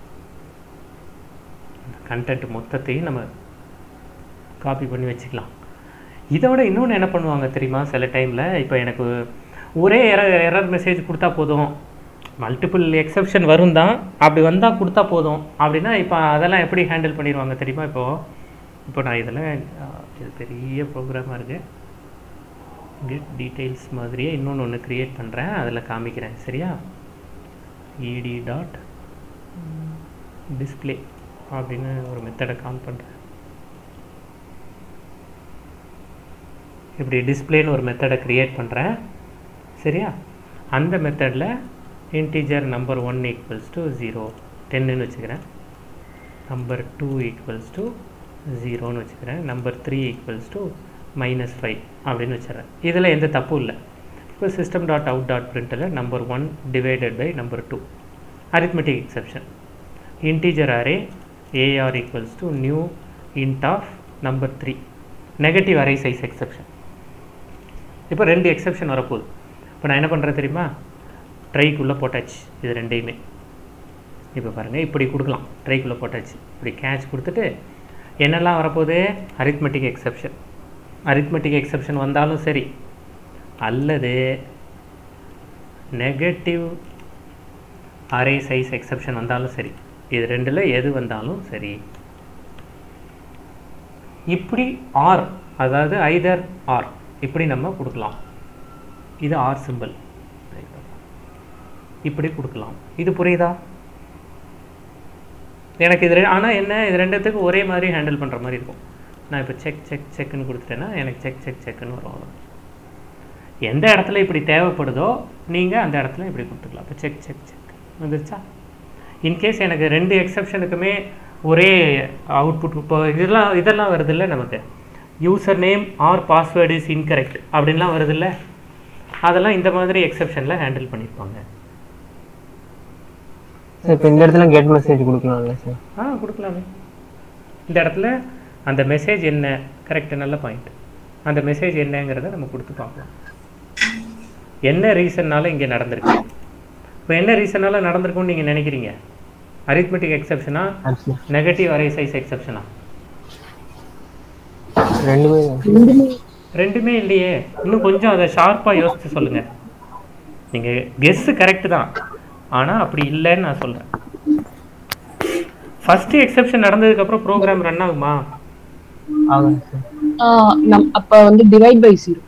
கண்டென்ட் மொத்தத்தையும் நம்ம காப்பி பண்ணி வச்சுக்கலாம். இதை விட இன்னொன்று என்ன பண்ணுவாங்க தெரியுமா, சில டைமில் இப்போ எனக்கு ஒரே எரர் மெசேஜ் கொடுத்தா போதும், மல்டிபிள் எக்ஸப்ஷன் வரும் தான், அப்படி வந்தால் கொடுத்தா போதும் அப்படின்னா இப்போ அதெல்லாம் எப்படி ஹேண்டில் பண்ணிடுவாங்க தெரியுமா. இப்போ நான் இதில் இது பெரிய ப்ரோக்ராமாக இருக்குது, கெட் டீட்டெயில்ஸ் மாதிரியே இன்னொன்று க்ரியேட் பண்ணுறேன், அதில் காமிக்கிறேன் சரியா. ed டாட் டிஸ்பிளே அப்படின்னு ஒரு மெத்தடை கால் பண்ணுறேன். இப்படி டிஸ்பிளேன்னு ஒரு மெத்தடை க்ரியேட் பண்ணுறேன் சரியா. அந்த மெத்தடில் இன்டீஜர் நம்பர் 1 ஈக்குவல்ஸ் டு 0 10ன்னு வச்சுக்கிறேன், நம்பர் 2 ஈக்குவல்ஸ் டு 0ன்னு வச்சுக்கிறேன், நம்பர் 3 ஈக்குவல்ஸ் டு -5 அப்படின்னு வச்சுறேன். இதில் எந்த தப்பும் இல்லை. இப்போ சிஸ்டம் டாட் அவுட் டாட் பிரிண்டில் number 1 divided by number 2 arithmetic exception, integer array AR equals to new int of number 3 negative array size exception. இப்போ 2 எக்ஸப்ஷன் வரப்போகுது. இப்போ நான் என்ன பண்ணுறேன் தெரியுமா, ட்ரைக்குள்ளே போட்டாச்சு இது ரெண்டையுமே. இப்போ பாருங்கள் இப்படி கொடுக்கலாம், ட்ரைக்குள்ளே போட்டாச்சு, இப்படி கேட்ச் கொடுத்துட்டு என்னெல்லாம் வரப்போகுது, அரித்மெட்டிக் எக்ஸப்ஷன். அரித்மெட்டிக் எக்ஸப்ஷன் வந்தாலும் சரி, அல்லது நெகட்டிவ் அரே சைஸ் எக்ஸப்ஷன் வந்தாலும் சரி, இது ரெண்டில் எது வந்தாலும் சரி, இப்படி ஆர், அதாவது ஐதர் ஆர் இப்படி நம்ம கொடுக்கலாம். இது ஆர் சிம்பிள் இப்படி கொடுக்கலாம். இது புரியுதா எனக்கு? இது ஆனால் என்ன, இது ரெண்டுத்துக்கு ஒரே மாதிரி ஹேண்டில் பண்ணுற மாதிரி இருக்கும். நான் இப்போ செக் செக் செக்குன்னு கொடுத்துட்டேன்னா எனக்கு செக் செக் செக்குன்னு வரும். எந்த இடத்துல இப்படி தேவைப்படுதோ நீங்கள் அந்த இடத்துல இப்படி கொடுத்துக்கலாம். இப்போ செக் செக் செக் வந்துருச்சா. இன்கேஸ் எனக்கு 2 எக்ஸப்ஷனுக்குமே ஒரே அவுட்புட், இப்போ இதெல்லாம் வருதில்ல நமக்கு, user name or password is incorrect அப்படின்லாம் வருதில்ல, அதெல்லாம் இந்த மாதிரி எக்ஸப்ஷனில் ஹேண்டில் பண்ணியிருப்பாங்க. இப்போ இந்த இடத்துல கெட் மெசேஜ் கொடுக்கலாம்ல சார்? கொடுக்கலாமே. இந்த இடத்துல அந்த மெசேஜ் என்ன, கரெக்ட், நல்ல பாயிண்ட். அந்த மெசேஜ் என்னங்கிறத நம்ம கொடுத்து பார்க்கலாம். என்ன ரீசன்னால இங்கே நடந்திருக்கு, இப்போ என்ன ரீசனால நடந்திருக்கும்னு நீங்கள் நினைக்கிறீங்க? அரித்மெட்டிக் எக்ஸப்ஷனா, நெகட்டிவ் அரே சைஸ் எக்ஸப்ஷனா? ரெண்டுமே இல்லையே. இன்னும் கொஞ்சம் அதை ஷார்ப்பாக யோசித்து சொல்லுங்கள். நீங்கள் கெஸ்ஸு கரெக்டு தான், ஆனால் அப்படி இல்லைன்னு நான் சொல்கிறேன். ஃபஸ்ட்டு எக்ஸப்ஷன் நடந்ததுக்கப்புறம் ப்ரோக்ராம் ரன் ஆகுமா? அப்போ வந்து டிவைட் பை 0.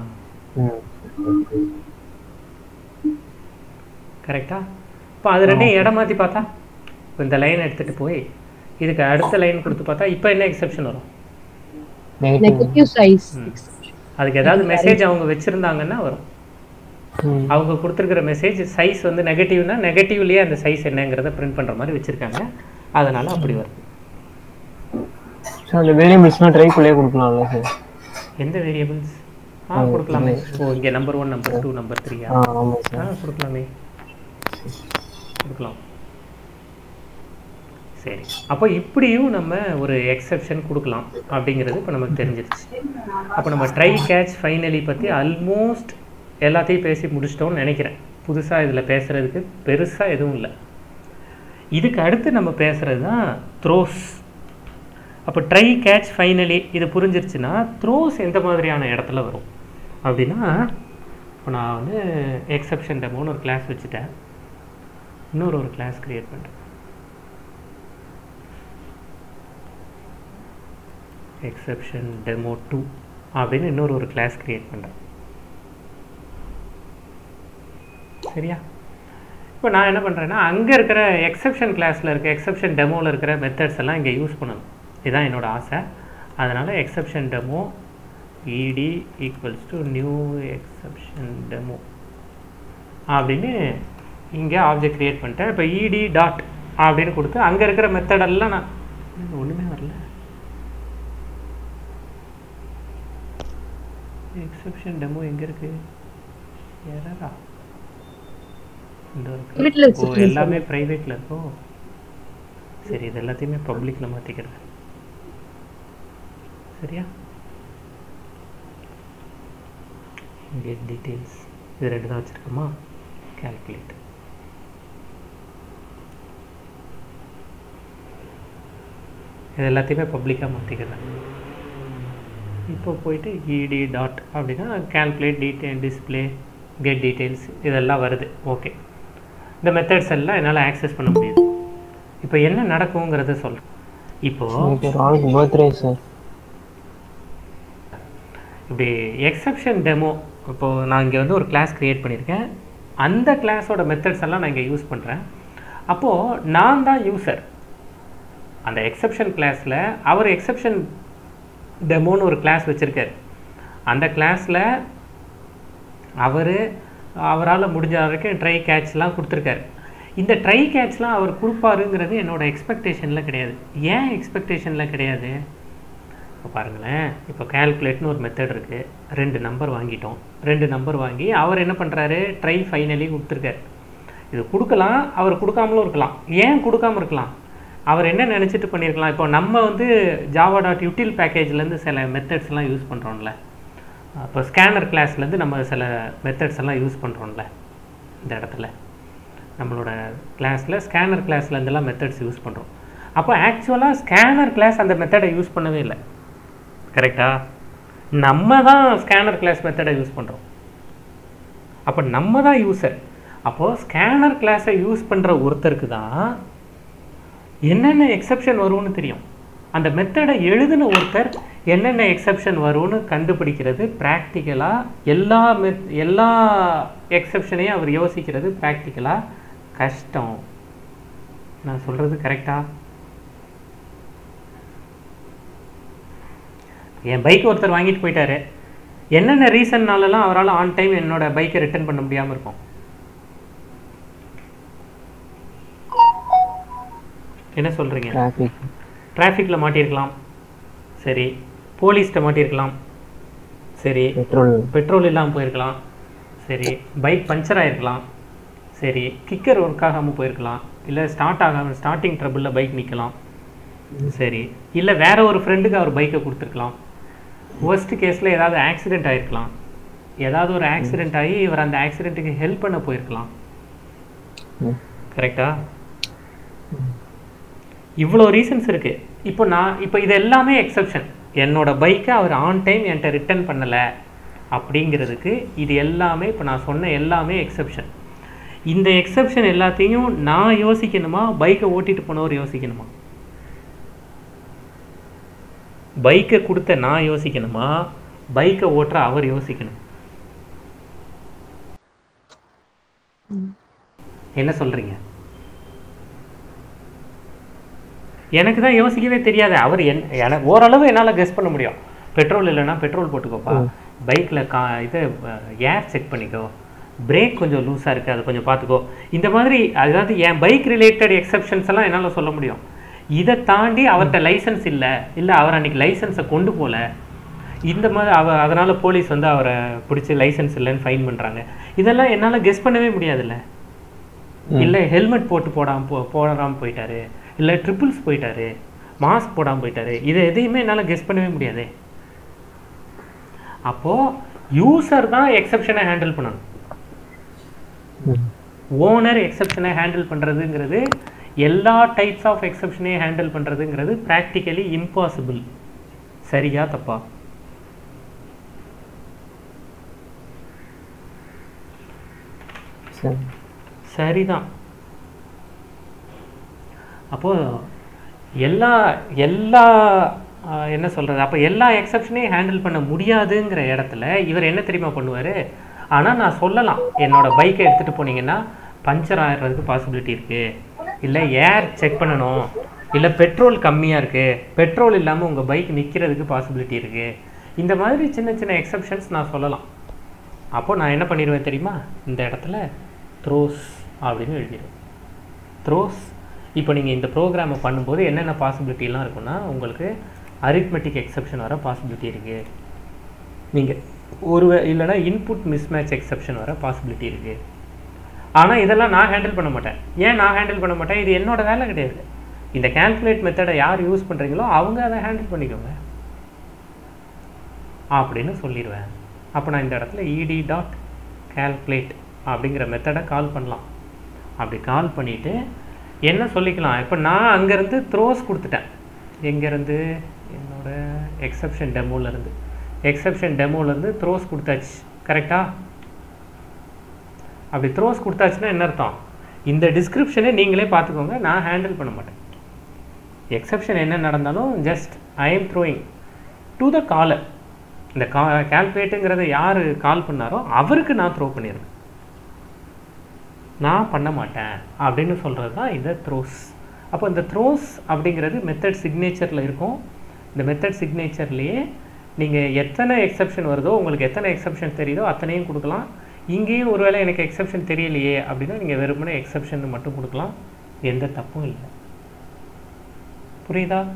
கரெக்டா? இப்போ அது ரெண்டையும் இடம் மாற்றி பார்த்தா, இப்போ இந்த லைன் எடுத்துகிட்டு போய் இதுக்கு அடுத்த லைன் கொடுத்து பார்த்தா இப்போ என்ன எக்ஸப்ஷன் வரும்? Negative size. அதுக்கு ஏதாவது மெசேஜ் அவங்க வச்சுருந்தாங்கன்னா வரும். அவங்க கொடுத்துருக்கிற மெசேஜ் சைஸ் வந்து நெகட்டிவ்னா நெகட்டிவ்லேயே அந்த சைஸ் என்னங்கிறத பிரிண்ட் பண்ணுற மாதிரி வச்சுருக்காங்க, அதனால் அப்படி வருது. சார் அந்த வேரியபிள்ஸ்லாம் ட்ரைக்குள்ளே கொடுக்கலாம்ல சார்? எந்த வேரியபிள்ஸ்? கொடுக்கலாமே. ஓ, இங்கே நம்பர் 1 நம்பர் 2 நம்பர் 3 கொடுக்கலாமே, கொடுக்கலாம். சரி, அப்போ இப்படியும் நம்ம ஒரு எக்ஸப்ஷன் கொடுக்கலாம் அப்படிங்கிறது இப்போ நமக்கு தெரிஞ்சிருச்சு. அப்போ நம்ம ட்ரை கேட்ச் ஃபைனலி பற்றி ஆல்மோஸ்ட் எல்லாத்தையும் பேசி முடிச்சிட்டோம்னு நினைக்கிறேன். புதுசாக இதில் பேசுகிறதுக்கு பெருசாக எதுவும் இல்லை. இதுக்கு அடுத்து நம்ம பேசுகிறது தான் த்ரோஸ். அப்போ ட்ரை கேட்ச் ஃபைனலி இது புரிஞ்சிருச்சுன்னா த்ரோஸ் எந்த மாதிரியான இடத்துல வரும் அப்படின்னா, இப்போ நான் வந்து எக்ஸப்ஷன் டெமோன்னு ஒரு கிளாஸ் வச்சுட்டேன், இன்னொரு கிளாஸ் க்ரியேட் பண்ணுறேன். எக்ஸப்ஷன் டெமோ 2 அப்படின்னு இன்னொரு கிளாஸ் க்ரியேட் பண்ணுறேன். சரியா? இப்போ நான் என்ன பண்ணுறேன்னா, அங்கே இருக்கிற எக்ஸப்ஷன் கிளாஸில் இருக்க எக்ஸப்ஷன் டெமோவில் இருக்கிற மெத்தட்ஸ் எல்லாம் இங்கே யூஸ் பண்ணணும். இதுதான் என்னோடய ஆசை. அதனால் exception demo ed equals to new exception demo அப்படின்னு இங்கே ஆப்ஜெக்ட் க்ரியேட் பண்ணிட்டேன். இப்போ ed டாட் அப்படின்னு கொடுத்து அங்கே இருக்கிற மெத்தடெல்லாம் நான் ஒன்றுமே வரல. எக்ஸப்ஷன் டெமோ எங்கே இருக்குது? எரரா? இந்த Private ல ஓ exception எல்லாமே ப்ரைவேட்டில் இருக்கோ. சரி, இது எல்லாத்தையுமே பப்ளிக்கில் மாற்றிக்கிறது. சரியா? கெட் டீட்டெயில்ஸ் இது 2 தான் வச்சுருக்கோமா. கால்குலேட் இது எல்லாத்தையுமே பப்ளிக்காக மாற்றிக்கிறேன். இப்போ போயிட்டு இடி டாட் அப்படின்னா calculate detail display get details இதெல்லாம் வருது. ஓகே, இந்த மெத்தட்ஸ் எல்லாம் என்னால் ஆக்சஸ் பண்ண முடியுது. இப்போ என்ன நடக்குங்கிறத சொல்கிறேன். இப்போது ராங் பர்த்டே சார். இப்படி எக்ஸப்ஷன் டெமோ, இப்போது நான் இங்கே வந்து ஒரு கிளாஸ் க்ரியேட் பண்ணியிருக்கேன். அந்த கிளாஸோட மெத்தட்ஸ் எல்லாம் நான் இங்கே யூஸ் பண்ணுறேன். அப்போது நான் தான் யூசர். அந்த எக்ஸப்ஷன் கிளாஸில் அவர் எக்ஸப்ஷன் டெமோன்னு ஒரு கிளாஸ் வச்சுருக்கார். அந்த கிளாஸில் அவரால் முடிஞ்ச வரைக்கும் ட்ரை கேட்ச்லாம் கொடுத்துருக்காரு. இந்த ட்ரை கேட்ச்லாம் அவர் கொடுப்பாருங்கிறது என்னோடய எக்ஸ்பெக்டேஷனில் கிடையாது. ஏன் எக்ஸ்பெக்டேஷனில் கிடையாது? இப்போ பாருங்களேன், இப்போ கால்குலேட்னு ஒரு மெத்தட் இருக்குது. 2 நம்பர் வாங்கிட்டோம். 2 நம்பர் வாங்கி அவர் என்ன பண்ணுறாரு, ட்ரை ஃபைனலி கொடுத்துருக்காரு. இது கொடுக்கலாம், அவர் கொடுக்காமலும் இருக்கலாம். ஏன் கொடுக்காமல் இருக்கலாம்? அவர் என்ன நினச்சிட்டு பண்ணியிருக்கலாம், இப்போ நம்ம வந்து java.util பேக்கேஜ்லேருந்து சில மெத்தட்ஸ்லாம் யூஸ் பண்ணுறோம்ல. இப்போ ஸ்கேனர் கிளாஸ்லேருந்து நம்ம சில மெத்தட்ஸ் எல்லாம் யூஸ் பண்ணுறோம்ல. இந்த இடத்துல நம்மளோட கிளாஸில் ஸ்கேனர் கிளாஸ்லேருந்துலாம் மெத்தட்ஸ் யூஸ் பண்ணுறோம். அப்போ ஆக்சுவலாக ஸ்கேனர் கிளாஸ் அந்த மெத்தடை யூஸ் பண்ணவே இல்லை. கரெக்டாக? நம்ம தான் ஸ்கேனர் கிளாஸ் மெத்தடை யூஸ் பண்ணுறோம். அப்போ நம்ம தான் யூசர். அப்போது ஸ்கேனர் கிளாஸை யூஸ் பண்ணுற ஒருத்தருக்கு தான் என்னென்ன எக்ஸப்ஷன் வரும்னு தெரியும். அந்த மெத்தடை எழுதின ஒருத்தர் என்னென்ன எக்ஸப்ஷன் வரும்னு கண்டுபிடிக்கிறது ப்ராக்டிக்கலாக எல்லா எக்ஸப்ஷனையும் அவர் யோசிக்கிறது ப்ராக்டிக்கலாக கஷ்டம். நான் சொல்கிறது கரெக்டாக? என் பைக் ஒருத்தர் வாங்கிட்டு போயிட்டாரு. என்னென்ன ரீசன்னாலலாம் அவரால் ஆன் டைம் என்னோடய பைக்கை ரிட்டர்ன் பண்ண முடியாமல் இருக்கும்? என்ன சொல்கிறீங்க? டிராஃபிக்கில் மாட்டியிருக்கலாம். சரி, போலீஸ்கிட்ட மாட்டியிருக்கலாம். சரி, பெட்ரோல் இல்லாமல் போயிருக்கலாம். சரி, பைக் பஞ்சர் ஆகிருக்கலாம். சரி, கிக்கர் ஒர்க் ஆகாமல் போயிருக்கலாம். இல்லை ஸ்டார்டிங் ட்ரபிளில் பைக் நிற்கலாம். சரி, இல்லை வேற ஒரு ஃப்ரெண்டுக்கு அவர் பைக்கை கொடுத்துருக்கலாம். worst கேஸில் ஏதாவது ஆக்சிடெண்ட் ஆகிருக்கலாம். ஏதாவது ஒரு ஆக்சிடெண்ட் ஆகி இவர் அந்த ஆக்சிடெண்ட்டுக்கு ஹெல்ப் பண்ண போயிருக்கலாம். கரெக்டா? இவ்வளோ ரீசன்ஸ் இருக்குது. இப்போ இது எல்லாமே எக்ஸப்ஷன். என்னோட பைக்கை அவர் ஆன் டைம் என்கிட்ட ரிட்டர்ன் பண்ணலை அப்படிங்கிறதுக்கு இது எல்லாமே, இப்போ நான் சொன்ன எல்லாமே எக்ஸப்ஷன். இந்த எக்ஸப்ஷன் எல்லாத்தையும் நான் யோசிக்கணுமா, பைக்கை ஓட்டிட்டு போனவர் யோசிக்கணுமா? பைக்கை கொடுத்த நான் யோசிக்கணுமா, பைக்கை ஓட்டுற அவர் யோசிக்கணும்? என்ன சொல்கிறீங்க? எனக்கு தான் யோசிக்கவே தெரியாது. அவர் எனக்கு ஓரளவு என்னால் கெஸ் பண்ண முடியும். பெட்ரோல் இல்லைன்னா பெட்ரோல் போட்டுக்கோப்பா, பைக்கில் இது ஏர் செக் பண்ணிக்கோ, பிரேக் கொஞ்சம் லூஸாக இருக்குது அதை கொஞ்சம் பார்த்துக்கோ. இந்த மாதிரி அதாவது என் பைக் ரிலேட்டட் எக்ஸப்ஷன்ஸ் எல்லாம் என்னால் சொல்ல முடியும். இதை தாண்டி அவர்கிட்ட லைசன்ஸ் இல்லை அவர் அன்றைக்கி லைசன்ஸை கொண்டு போகல, இந்த மாதிரி அதனால் போலீஸ் வந்து அவரை பிடிச்சி லைசன்ஸ் இல்லைன்னு ஃபைன் பண்ணுறாங்க. இதெல்லாம் என்னால் கெஸ் பண்ணவே முடியாதுல்ல. இல்லை ஹெல்மெட் போட்டு போடாமல் போயிட்டாரு, இல்லை ட்ரிபிள்ஸ் போயிட்டாரு, மாஸ்க் போடாமல் போயிட்டாரு, இதை எதையுமே என்னால் கெஸ் பண்ணவே முடியாது. அப்போது யூசர் தான் எக்ஸப்ஷனை ஹேண்டில் பண்ணணும். ஓனர் எக்ஸப்ஷனை ஹேண்டில் பண்ணுறதுங்கிறது, எல்லா டைப்ஸ் ஆஃப் எக்ஸப்ஷனையும் ஹேண்டில் பண்ணுறதுங்கிறது ப்ராக்டிக்கலி இம்பாசிபிள். சரியா தப்பா? சரிதான். அப்போது எல்லா என்ன சொல்கிறது, அப்போ எல்லா எக்ஸப்ஷனையும் ஹேண்டில் பண்ண முடியாதுங்கிற இடத்துல இவர் என்ன தெரியுமா பண்ணுவார்? ஆனால் நான் சொல்லலாம், என்னோடய பைக்கை எடுத்துகிட்டு போனீங்கன்னா பஞ்சர் ஆகிறதுக்கு பாசிபிலிட்டி இருக்குது, இல்லை ஏர் செக் பண்ணணும், இல்லை பெட்ரோல் கம்மியாக இருக்குது, பெட்ரோல் இல்லாமல் உங்கள் பைக் நிற்கிறதுக்கு பாசிபிலிட்டி இருக்குது. இந்த மாதிரி சின்ன சின்ன எக்ஸப்ஷன்ஸ் நான் சொல்லலாம். அப்போது நான் என்ன பண்ணிடுவேன் தெரியுமா? இந்த இடத்துல த்ரோஸ் அப்படின்னு எழுதிடுவேன். த்ரோஸ். இப்போ நீங்கள் இந்த ப்ரோக்ராமை பண்ணும்போது என்னென்ன பாசிபிலிட்டிலாம் இருக்குன்னா, உங்களுக்கு அரித்மெட்டிக் எக்ஸப்ஷன் வர பாசிபிலிட்டி இருக்குது, நீங்கள் இல்லைனா இன்புட் மிஸ்மேட்ச் எக்ஸப்ஷன் வர பாசிபிலிட்டி இருக்குது, ஆனால் இதெல்லாம் நான் ஹேண்டில் பண்ண மாட்டேன். ஏன் நான் ஹேண்டில் பண்ண மாட்டேன்? இது என்னோட வேலை கிடையாது. இந்த கால்குலேட் மெத்தடை யார் யூஸ் பண்ணுறீங்களோ அவங்க அதை ஹேண்டில் பண்ணிக்கோங்க அப்படின்னு சொல்லிடுவேன். அப்போ நான் இந்த இடத்துல ed.calculate அப்படிங்கிற மெத்தடை கால் பண்ணலாம். அப்படி கால் பண்ணிவிட்டு என்ன சொல்லிக்கலாம், இப்போ நான் அங்கேருந்து த்ரோஸ் கொடுத்துட்டேன். எங்கேருந்து? என்னோட எக்ஸப்ஷன் டெமோலேருந்து த்ரோஸ் கொடுத்தாச்சு. கரெக்டாக? அப்படி த்ரோஸ் கொடுத்தாச்சுன்னா என்ன அர்த்தம்? இந்த டிஸ்கிரிப்ஷனை நீங்களே பார்த்துக்கோங்க, நான் ஹேண்டில் பண்ண மாட்டேன். எக்ஸப்ஷன் என்ன நடந்தாலும் just I am throwing to the caller. இந்த கால்குலேட்டுங்கிறத யார் கால் பண்ணாரோ அவருக்கு நான் த்ரோ பண்ணிடுவேன், நான் பண்ண மாட்டேன் அப்படின்னு சொல்கிறது தான் இந்த த்ரோஸ். அப்போ இந்த த்ரோஸ் அப்படிங்கிறது மெத்தட் சிக்னேச்சரில் இருக்கும். இந்த மெத்தட் சிக்னேச்சர்லேயே நீங்கள் எத்தனை எக்ஸப்ஷன் வருதோ, உங்களுக்கு எத்தனை எக்ஸப்ஷன் தெரியுதோ அத்தனையும் கொடுக்கலாம். இங்கேயும் ஒருவேளை எனக்கு எக்ஸப்ஷன் தெரியலையே அப்படின்னா நீங்கள் வெறுமனே எக்ஸப்ஷன் மட்டும் கொடுக்கலாம், எந்த தப்பும் இல்லை. புரியுதா?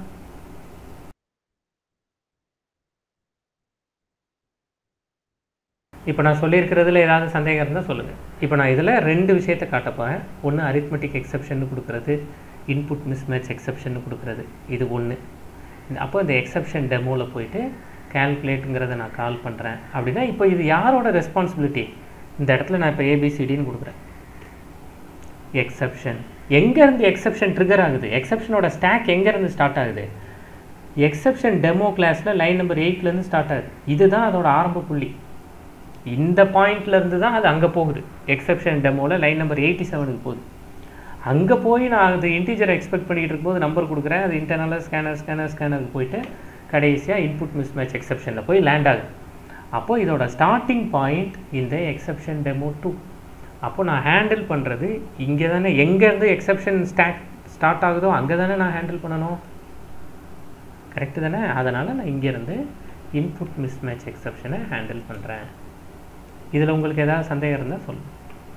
இப்போ நான் சொல்லியிருக்கிறதுல ஏதாவது சந்தேகம் இருந்தால் சொல்லுங்கள். இப்போ நான் இதில் 2 விஷயத்தை காட்டப்போகிறேன். ஒன்று அரித்மெட்டிக் எக்ஸப்ஷன் கொடுக்குறது, இன்புட் மிஸ்மேட்ச் எக்ஸப்ஷன் கொடுக்குறது. இது ஒன்று. அப்போ இந்த எக்ஸப்ஷன் டெமோவில் போயிட்டு கால்குலேட்டுங்கிறத நான் கால் பண்ணுறேன் அப்படின்னா இப்போ இது யாரோட ரெஸ்பான்சிபிலிட்டி? இந்த இடத்துல நான் இப்போ ஏபிசிடின்னு கொடுக்குறேன். எக்ஸப்ஷன் எங்கேருந்து எக்ஸப்ஷன் ட்ரிகர் ஆகுது? எக்ஸப்ஷனோட ஸ்டாக் எங்கேருந்து ஸ்டார்ட் ஆகுது? எக்ஸப்ஷன் டெமோ கிளாஸில் லைன் நம்பர் 8லேருந்து ஸ்டார்ட் ஆகுது. இதுதான் அதோட ஆரம்ப புள்ளி. இந்த பாயிண்ட்லேருந்து தான் அது அங்கே போகுது. எக்ஸப்ஷன் டெமோவில் லைன் நம்பர் 87க்கு போகுது. அங்கே போய் நான் அது இன்டீஜரை எக்ஸ்பெக்ட் பண்ணிகிட்டு இருக்கும்போது நம்பர் கொடுக்குறேன். அது இன்டர்னலாக ஸ்கேனருக்கு போயிட்டு கடைசியாக இன்புட் மிஸ்மேட்ச் எக்ஸப்ஷனில் போய் லேண்ட் ஆகுது. அப்போது இதோட ஸ்டார்டிங் பாயிண்ட் இந்த எக்ஸப்ஷன் டெமோ 2. அப்போது நான் ஹேண்டில் பண்ணுறது இங்கே தானே, எங்கேருந்து எக்ஸப்ஷன் ஸ்டார்ட் ஆகுதோ அங்கே தானே நான் ஹேண்டில் பண்ணணும். கரெக்டு தானே? அதனால் நான் இங்கேருந்து இன்புட் மிஸ்மேட்ச் எக்ஸப்ஷனை ஹேண்டில் பண்ணுறேன். இதில் உங்களுக்கு ஏதாவது சந்தேகம் இருந்தால் சொல்லுங்கள்.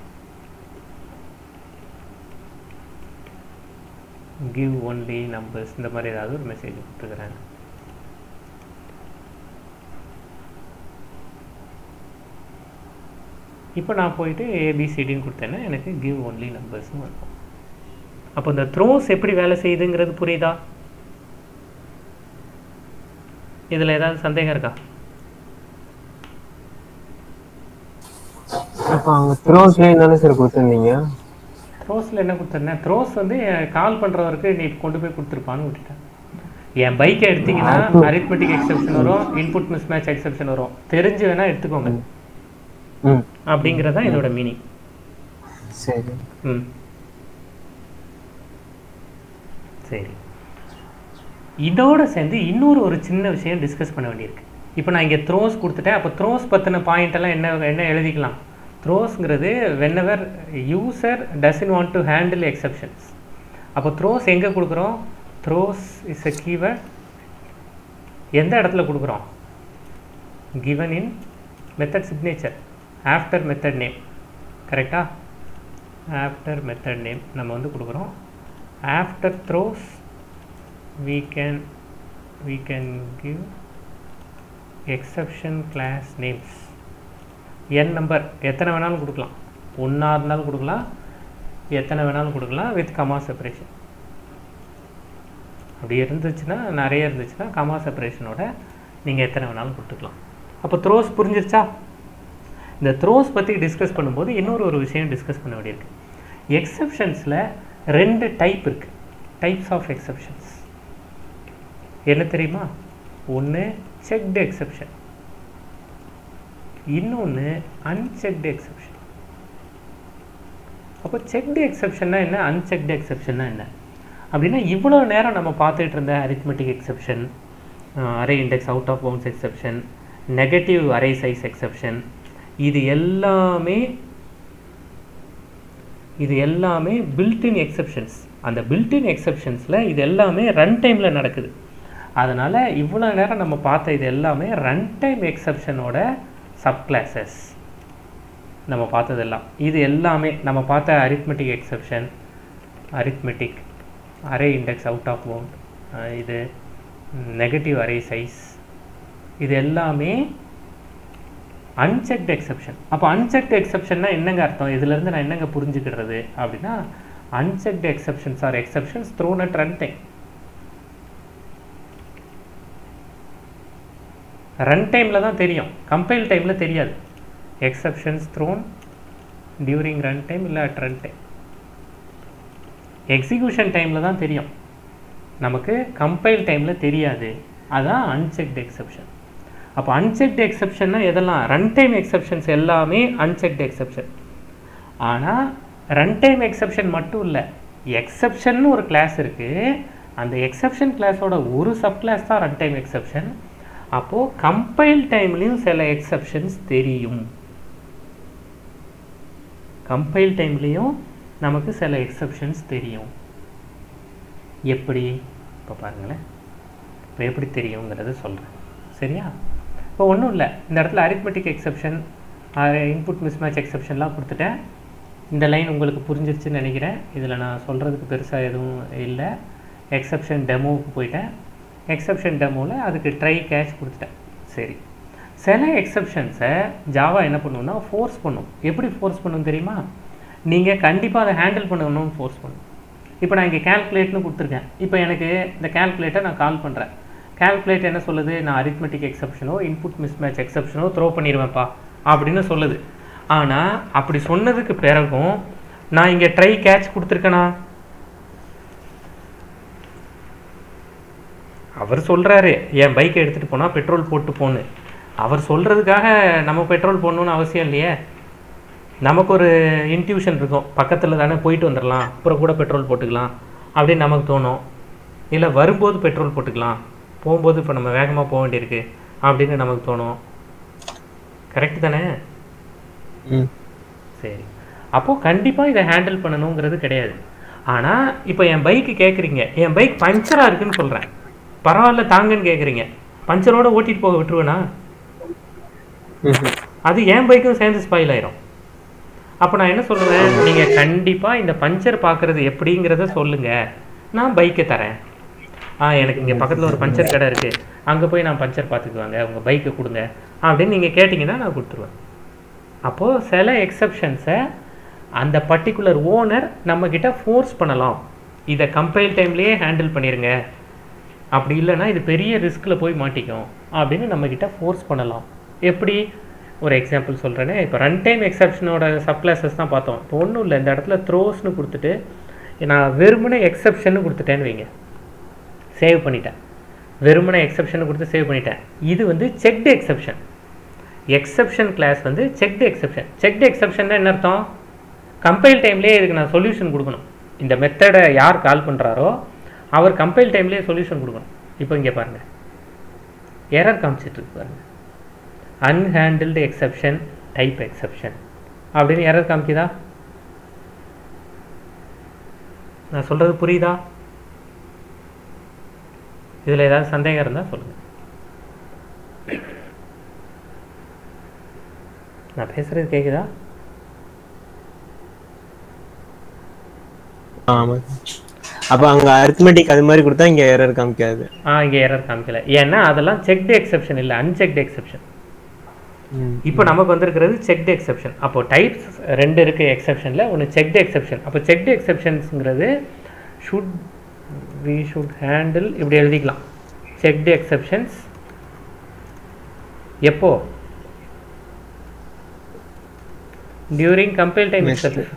கிவ் ஒன்லி நம்பர்ஸ் இந்த மாதிரி ஏதாவது ஒரு மெசேஜ் கொடுத்துக்கிறேன். இப்போ நான் போயிட்டு ஏபிசிடின்னு கொடுத்தேன்னா எனக்கு கிவ் ஒன்லி நம்பர்ஸ்னு இருக்கும். அப்போ இந்த த்ரோஸ் எப்படி வேலை செய்யுதுங்கிறது புரியுதா? இதில் ஏதாவது சந்தேகம் இருக்கா? அப்போ அங்கே த்ரோஸ்ல என்னென்ன சார் கொடுத்துருந்தீங்க? த்ரோஸில் என்ன கொடுத்துருந்தேன்? த்ரோஸ் வந்து கால் பண்ணுறவருக்கு நீ கொண்டு போய் கொடுத்துருப்பான்னு விட்டுட்டேன். என் பைக்கை எடுத்திங்கன்னா அரித்மெட்டிக் எக்ஸப்ஷன் வரும், இன்புட் மிஸ்மேட்ச் எக்ஸப்ஷன் வரும். தெரிஞ்சு வேணால் எடுத்துக்கோங்க அப்படிங்கிறதான் இதோட மீனிங். சரி. சரி, இதோட சேர்ந்து இன்னொரு சின்ன விஷயம் டிஸ்கஸ் பண்ண வேண்டியிருக்கு. இப்போ நான் இங்கே த்ரோஸ் கொடுத்துட்டேன். அப்போ த்ரோஸ் பற்றின பாயிண்ட் எல்லாம் என்ன எழுதிக்கலாம்? த்ரோஸ்ங்கிறது whenever user doesn't want to handle exceptions. அப்போ த்ரோஸ் எங்கே கொடுக்குறோம்? Throws is a keyword. எந்த இடத்துல கொடுக்குறோம்? given in method signature after method name. கரெக்டா? after method name நம்ம வந்து கொடுக்குறோம். after throws we can give exception class names. n number எத்தனை வேணாலும் கொடுக்கலாம், 1 இருந்தாலும் கொடுக்கலாம், எத்தனை வேணாலும் கொடுக்கலாம் வித் கமா செப்பரேஷன். அப்படி இருந்துச்சுன்னா, நிறைய இருந்துச்சுன்னா கமா செப்பரேஷனோட நீங்கள் எத்தனை வேணாலும் கொடுத்துக்கலாம். அப்போ த்ரோஸ் புரிஞ்சிருச்சா? இந்த த்ரோஸ் பற்றி டிஸ்கஸ் பண்ணும்போது இன்னொரு விஷயம் டிஸ்கஸ் பண்ண வேண்டியிருக்கு. எக்ஸப்ஷன்ஸில் 2 டைப் இருக்குது. டைப்ஸ் ஆஃப் எக்ஸப்ஷன்ஸ் என்ன தெரியுமா? ஒன்று செக்டு எக்ஸப்ஷன், இன்னொன்று அன்செக்டு எக்ஸப்ஷன். அப்போ செக்டு எக்ஸப்ஷன்னா என்ன, அன்செக்டு எக்ஸப்ஷன்னா என்ன அப்படின்னா, இவ்வளோ நேரம் நம்ம பார்த்துட்டு இருந்த arithmetic exception, array index out of bounds exception, negative array size exception, இது எல்லாமே பில்ட்இன் எக்ஸப்ஷன்ஸ். அந்த பில்ட்இன் எக்ஸப்ஷன்ஸில் இது எல்லாமே ரன் டைமில் நடக்குது. அதனால் இவ்வளோ நேரம் நம்ம பார்த்த இது எல்லாமே ரன் டைம் எக்ஸப்ஷனோட சப்கிளாஸஸ். நம்ம பார்த்ததெல்லாம் இது எல்லாமே நம்ம பார்த்த arithmetic exception, arithmetic, array index out of bound, இது நெகட்டிவ் அரே சைஸ், இது எல்லாமே அன்செக்ட் எக்ஸெப்ஷன். அப்போ அன்செக்ட் எக்ஸெப்ஷன்னா என்னங்க அர்த்தம்? இதுலேருந்து நான் என்னங்க புரிஞ்சுக்கிறது அப்படின்னா, unchecked exceptions are exceptions thrown at run time. Run டைமில் தான் தெரியும், கம்பைல் டைமில் தெரியாது. Exceptions thrown during run time இல்லை அட் ரன் டைம். எக்ஸிக்யூஷன் டைமில் தான் தெரியும், நமக்கு கம்பைல் டைமில் தெரியாது. அதுதான் அன்செக்ட் எக்ஸெப்ஷன். அப்போ அன்செக்ட் எக்ஸெப்ஷன்னா எதெல்லாம்? ரன் டைம் எக்ஸெப்ஷன்ஸ் எல்லாமே அன்செக்ட் எக்ஸெப்ஷன். ஆனால் ரன் டைம் எக்ஸெப்ஷன் மட்டும் இல்லை, எக்ஸெப்ஷன் ஒரு கிளாஸ் இருக்குது, அந்த எக்ஸெப்ஷன் கிளாஸோட ஒரு சப் கிளாஸ் தான் ரன் டைம் எக்ஸெப்ஷன். அப்போது கம்பைல் டைம்லேயும் சில எக்ஸெப்ஷன்ஸ் தெரியும். கம்பைல் டைம்லேயும் நமக்கு சில எக்ஸெப்ஷன்ஸ் தெரியும். எப்படி? இப்போ பாருங்களேன், இப்போ எப்படி தெரியுங்கிறத சொல்கிறேன். சரியா? இப்போ ஒன்றும் இல்லை, இந்த இடத்துல அரித்மெட்டிக் எக்ஸெப்ஷன், இன்புட் மிஸ்மேட்ச் எக்ஸெப்ஷன்லாம் கொடுத்துட்டேன். இந்த லைன் உங்களுக்கு புரிஞ்சிருச்சுன்னு நினைக்கிறேன். இதில் நான் சொல்கிறதுக்கு பெருசாக எதுவும் இல்லை. எக்ஸெப்ஷன் டெமோவுக்கு போயிட்டேன். எக்ஸெப்ஷன் டெமோவில் அதுக்கு ட்ரை கேட்ச் கொடுத்துட்டேன். சரி, சில எக்ஸெப்ஷன்ஸை ஜாவா என்ன பண்ணுவோம்னா ஃபோர்ஸ் பண்ணும். எப்படி ஃபோர்ஸ் பண்ணும் தெரியுமா? நீங்கள் கண்டிப்பாக அதை ஹேண்டில் பண்ணணும்னு ஃபோர்ஸ் பண்ணும். இப்போ நான் இங்கே கேல்குலேட்னு கொடுத்துருக்கேன். இப்போ எனக்கு இந்த கேல்குலேட்டை நான் கால் பண்ணுறேன். கேல்குலேட் என்ன சொல்லுது? நான் அரித்மெட்டிக் எக்ஸெப்ஷனோ இன்புட் மிஸ்மேட்ச் எக்ஸெப்ஷனோ த்ரோ பண்ணிடுவேன்ப்பா அப்படின்னு சொல்லுது. ஆனால் அப்படி சொன்னதுக்கு பிறகும் நான் இங்கே ட்ரை கேட்ச் கொடுத்துருக்கேனா? அவர் சொல்கிறாரு என் பைக்கை எடுத்துகிட்டு போனால் பெட்ரோல் போட்டு போன்னு. அவர் சொல்கிறதுக்காக நம்ம பெட்ரோல் போடணுன்னு அவசியம் இல்லையே. நமக்கு ஒரு இன்ட்யூஷன் இருக்கும், பக்கத்தில் தானே போயிட்டு வந்துடலாம், அப்புறம் கூட பெட்ரோல் போட்டுக்கலாம் அப்படின்னு நமக்கு தோணும். இல்லை வரும்போது பெட்ரோல் போட்டுக்கலாம், போகும்போது இப்போ நம்ம வேகமாக போக வேண்டியிருக்கு அப்படின்னு நமக்கு தோணும். கரெக்டு தானே? சரி, அப்போது கண்டிப்பாக இதை ஹேண்டில் பண்ணணுங்கிறது கிடையாது. ஆனால் இப்போ என் பைக்கு கேட்குறீங்க, என் பைக் பஞ்சராக இருக்குன்னு சொல்கிறேன், பரவாயில்ல தாங்கன்னு கேட்குறீங்க, பஞ்சரோட ஓட்டிகிட்டு போக விட்டுருவேனா? அது என் பைக்கும் சேர்ந்து ஸ்பாயில் ஆயிரும். அப்போ நான் என்ன சொல்லுவேன், நீங்கள் கண்டிப்பாக இந்த பஞ்சர் பார்க்குறது எப்படிங்கிறத சொல்லுங்கள், நான் பைக்கை தரேன். எனக்கு இங்கே பக்கத்தில் ஒரு பஞ்சர் கடை இருக்குது, அங்கே போய் நான் பஞ்சர் பார்த்துக்குவாங்க, உங்கள் பைக்கை கொடுங்க அப்படின்னு நீங்கள் கேட்டிங்கன்னா நான் கொடுத்துருவேன். அப்போது சில எக்ஸெப்ஷன்ஸை அந்த பர்டிகுலர் ஓனர் நம்மக்கிட்ட ஃபோர்ஸ் பண்ணலாம், இதை கம்பைல் டைம்லேயே ஹேண்டில் பண்ணிடுங்க, அப்படி இல்லைன்னா இது பெரிய ரிஸ்கில் போய் மாட்டிக்கும் அப்படின்னு நம்மக்கிட்ட ஃபோர்ஸ் பண்ணலாம். எப்படி? ஒரு எக்ஸாம்பிள் சொல்கிறேனே. இப்போ ரன் டைம் எக்ஸெப்ஷனோட சப்கிளாஸஸ் தான் பார்த்தோம். இப்போ ஒன்றும் இல்லை, இந்த இடத்துல த்ரோஸ்னு கொடுத்துட்டு நான் வெறுமனே எக்ஸெப்ஷன் கொடுத்துட்டேன்னு வைங்க, சேவ் பண்ணிட்டேன். வெறுமனே எக்ஸெப்ஷன் கொடுத்து சேவ் பண்ணிட்டேன். இது வந்து செக்டு எக்ஸெப்ஷன். எக்ஸெப்ஷன் கிளாஸ் வந்து செக்டு எக்ஸெப்ஷன். செக்டு எக்ஸெப்ஷன்னா என்ன அர்த்தம்? கம்பைல் டைம்லேயே இதுக்கு நான் சொல்யூஷன் கொடுக்கணும். இந்த மெத்தடை யார் கால் பண்ணுறாரோ அவர் கம்பைல் டைம்லேயே சொல்யூஷன் கொடுக்கணும். இப்போ இங்கே பாருங்கள், எரர் காமிச்சிட்ருக்கு பாருங்கள், அன்ஹேண்டில்டு எக்ஸெப்ஷன் டைப் எக்ஸெப்ஷன் அப்படின்னு எரர் காமிக்குதா? நான் சொல்கிறது புரியுதா? இதில் ஏதாவது சந்தேகம் இருந்தால் சொல்லுங்கள். நான் பேசுகிறது கேட்குதா? ஆமாம். அப்போ அங்கே அரித்மெட்டிக் அது மாதிரி கொடுத்தா இங்கே எரர் காமிக்காது. இங்கே எரர் காமிக்கல, ஏன்னா அதெல்லாம் செக்டு எக்ஸெப்ஷன் இல்லை, அன்செக்டு எக்ஸெப்ஷன். இப்போ நமக்கு வந்திருக்கிறது செக்டு எக்ஸெப்ஷன். அப்போ டைப்ஸ் ரெண்டு இருக்குது எக்ஸெப்ஷனில், ஒன்று செக்டு எக்ஸெப்ஷன். அப்போ செக்டு எக்ஸெப்ஷன்ஸுங்கிறது we should handle, இப்படி எழுதிக்கலாம், செக்டு எக்ஸெப்ஷன்ஸ் எப்போ? During compile time exception.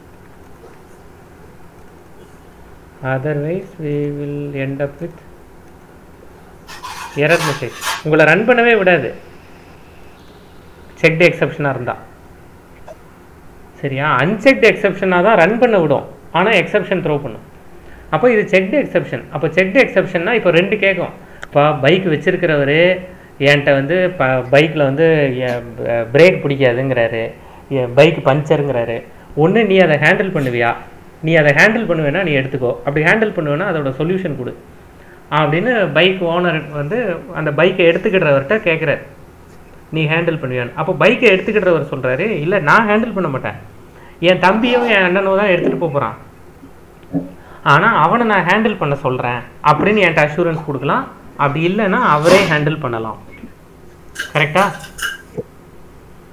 otherwise we will end up with error message. உங்களை ரன் பண்ணவே விடாது செக்டு எக்ஸெப்ஷனாக இருந்தால். சரியா? அன்செக்டு எக்ஸெப்ஷனாக தான் ரன் பண்ண விடும், ஆனால் எக்ஸெப்ஷன் த்ரோ பண்ணும். அப்போ இது செக்டு எக்ஸெப்ஷன். அப்போ செக்டு எக்ஸெப்ஷன்னா இப்போ ரெண்டு கேட்கும். இப்போ பைக் வச்சுருக்கிறவர் என்கிட்ட வந்து பைக்கில் வந்து பிரேக் பிடிக்காதுங்கிறாரு, பைக் பஞ்சருங்கிறாரு. ஒன்று நீ அதை ஹேண்டில் பண்ணுவியா? நீ அதை ஹேண்டில் பண்ணுவேன்னா நீ எடுத்துக்கோ, அப்படி ஹேண்டில் பண்ணுவேன்னா அதோட சொல்யூஷன் கொடு அப்படின்னு பைக் ஓனர் வந்து அந்த பைக்கை எடுத்துக்கிட்டவர்கிட்ட கேட்குறாரு, நீ ஹேண்டில் பண்ணுவியான்னு. அப்போ பைக்கை எடுத்துக்கிட்டவர் சொல்கிறாரு, இல்லை நான் ஹேண்டில் பண்ண மாட்டேன், என் தம்பியோ என் அண்ணனோ தான் எடுத்துகிட்டு போகிறான், ஆனால் அவனை நான் ஹேண்டில் பண்ண சொல்கிறேன் அப்படின்னு என்கிட்ட அஷூரன்ஸ் கொடுக்கலாம். அப்படி இல்லைன்னா அவரே ஹேண்டில் பண்ணலாம். கரெக்டா?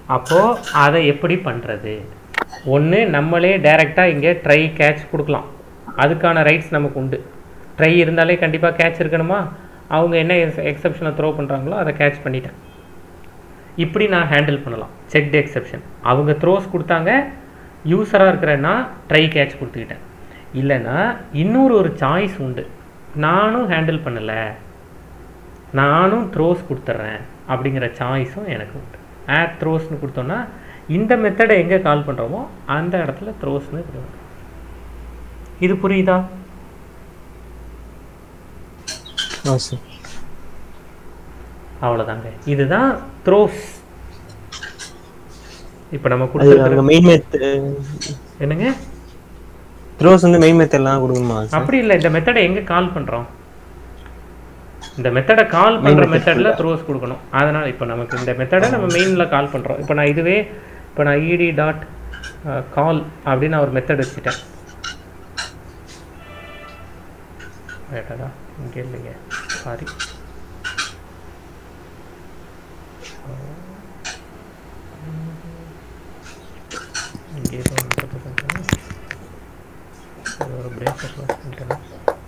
அப்போது அதை எப்படி பண்ணுறது? ஒன்று நம்மளே டைரெக்டாக இங்கே ட்ரை கேட்ச் கொடுக்கலாம், அதுக்கான ரைட்ஸ் நமக்கு உண்டு. ட்ரை இருந்தாலே கண்டிப்பாக கேட்ச் இருக்கணுமா, அவங்க என்ன எக்ஸப்ஷனை த்ரோ பண்ணுறாங்களோ அதை கேட்ச் பண்ணிட்டேன். இப்படி நான் ஹேண்டில் பண்ணலாம் செக்டு எக்ஸப்ஷன். அவங்க த்ரோஸ் கொடுத்தாங்க, யூஸராக இருக்கிறேன்னா ட்ரை கேட்ச் கொடுத்துக்கிட்டேன். இல்லைன்னா இன்னொரு சாய்ஸ் உண்டு, நானும் ஹேண்டில் பண்ணலை, நானும் த்ரோஸ் கொடுத்துட்றேன் அப்படிங்கிற சாய்ஸும் எனக்கு உண்டு. ஆட் த்ரோஸ்னு கொடுத்தோன்னா இந்த மெத்தடை எங்கே கால் பண்ணுறோமோ அந்த இடத்துல த்ரோஸ்னு இருக்கும். இது புரியுதா? அவ்வளோதாங்க, இதுதான் த்ரோஸ். இப்போ நம்ம கொடுத்துருக்க மெயின் மெத்தட் என்னங்க? த்ரோஸ் வந்து மெயின் மெத்தட்லாம் கொடுக்கணுமா? அப்படி இல்லை, இந்த மெத்தடை எங்கே கால் பண்ணுறோம், இந்த மெத்தடை கால் பண்ணுற மெத்தடில் த்ரோஸ் கொடுக்கணும். அதனால் இப்போ நமக்கு இந்த மெத்தடை நம்ம மெயினில் கால் பண்ணுறோம். இப்போ நான் இதுவே இப்போ நான் ed டாட் கால் அப்படின்னு நான் ஒரு மெத்தட் வச்சுட்டேன். ரைட்டா? இங்கே இல்லைங்க, சாரி. இங்கே ஒரு பிரேக் பண்ணிட்டேன்.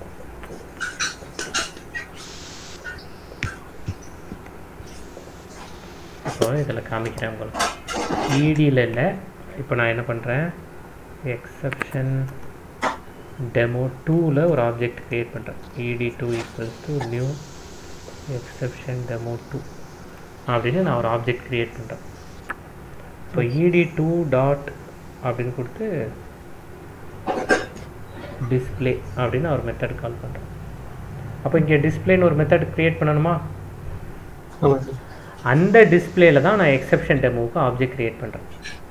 இப்போ இதில் காமிக்கிறேன் உங்களுக்கு. EDயில் இல்லை, இப்போ நான் என்ன பண்ணுறேன், எக்ஸப்ஷன் டெமோ 2ல் ஒரு ஆப்ஜெக்ட் க்ரியேட் பண்ணுறேன். ed2 equals to new exception demo 2 அப்படின்னு நான் ஒரு ஆப்ஜெக்ட் க்ரியேட் பண்ணுறேன். இப்போ ed2 டாட் அப்படின்னு கொடுத்து டிஸ்பிளே அப்படின்னு ஒரு மெத்தட் கால் பண்ணுறேன். அப்போ இங்கே டிஸ்பிளேன்னு ஒரு மெத்தட் க்ரியேட் பண்ணணுமா? அந்த டிஸ்பிளேல தான் நான் எக்ஸப்ஷன் டெமோவுக்கு ஆப்ஜெக்ட் க்ரியேட் பண்ணுறேன்.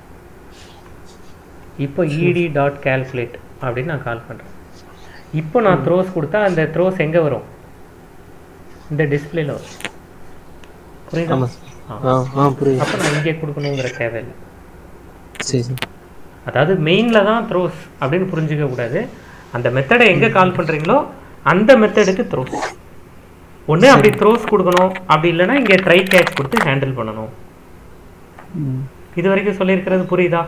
இப்போ ed டாட் கால்குலேட் அப்படின்னு நான் கால் பண்ணுறேன். இப்போ நான் த்ரோஸ் கொடுத்தா அந்த த்ரோஸ் எங்கே வரும், இந்த டிஸ்பிளேல வரும். புரியுதா? அப்போ நான் இங்கே கொடுக்கணுங்கிற தேவையில்லை. அதாவது மெயினில் தான் த்ரோஸ் அப்படின்னு புரிஞ்சுக்க கூடாது. அந்த மெத்தடை எங்கே கால் பண்ணுறீங்களோ அந்த மெத்தடுக்கு த்ரோஸ். ஒன்று அப்படி த்ரோஸ் கொடுக்கணும், அப்படி இல்லைன்னா இங்கே ட்ரை கேட்ச் கொடுத்து ஹேண்டில் பண்ணணும். இது வரைக்கும் சொல்லியிருக்கிறது புரியுதா?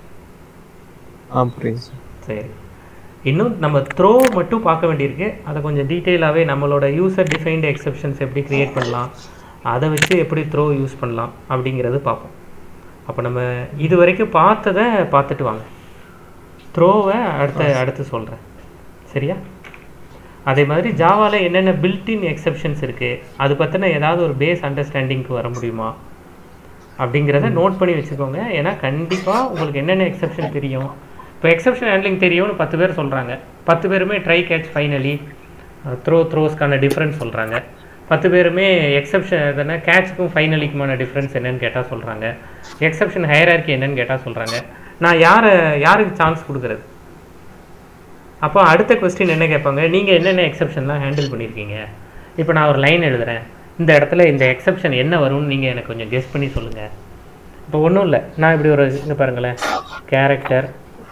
சரி, இன்னும் நம்ம த்ரோ மட்டும் பார்க்க வேண்டியிருக்கு. அதை கொஞ்சம் டீட்டெயிலாகவே நம்மளோட யூசர் டிஃபைன்டு எக்ஸப்ஷன்ஸ் எப்படி க்ரியேட் பண்ணலாம், அதை வச்சு எப்படி த்ரோ யூஸ் பண்ணலாம் அப்படிங்கிறது பார்ப்போம். அப்போ நம்ம இது வரைக்கும் பார்த்ததை பார்த்துட்டு வாங்க, த்ரோவை அடுத்து சொல்கிறேன். சரியா? அதே மாதிரி ஜாவாவில் என்னென்ன பில்டின் எக்ஸப்ஷன்ஸ் இருக்குது, அது பற்றின ஏதாவது ஒரு பேஸ் அண்டர்ஸ்டாண்டிங்க்கு வர முடியுமா அப்படிங்கிறத நோட் பண்ணி வச்சுக்கோங்க. ஏன்னா கண்டிப்பாக உங்களுக்கு என்னென்ன எக்ஸப்ஷன் தெரியும். இப்போ எக்ஸப்ஷன் ஹேண்ட்லிங் தெரியும்னு 10 பேர் சொல்கிறாங்க. 10 பேருமே ட்ரை கேட்ச் ஃபைனலி த்ரோஸ்க்கான டிஃப்ரென்ஸ் சொல்கிறாங்க. 10 பேருமே எக்ஸப்ஷன் எதுனா கேட்சுக்கும் ஃபைனலிக்குமான டிஃப்ரென்ஸ் என்னன்னு கேட்டால் சொல்கிறாங்க. எக்ஸப்ஷன் ஹையரார்கி என்னன்னு கேட்டால் சொல்கிறாங்க. நான் யாருக்கு சான்ஸ் கொடுக்குறது? அப்போ அடுத்த கொஸ்டின் என்ன கேட்பாங்க, நீங்கள் என்னென்ன எக்ஸப்ஷன்லாம் ஹேண்டில் பண்ணியிருக்கீங்க. இப்போ நான் ஒரு லைன் எழுதுகிறேன், இந்த இடத்துல இந்த எக்ஸப்ஷன் என்ன வரும்னு நீங்கள் எனக்கு கொஞ்சம் கெஸ் பண்ணி சொல்லுங்கள். இப்போ ஒன்றும் இல்லை, நான் இப்படி ஒரு இங்கே பாருங்களேன், கேரக்டர்.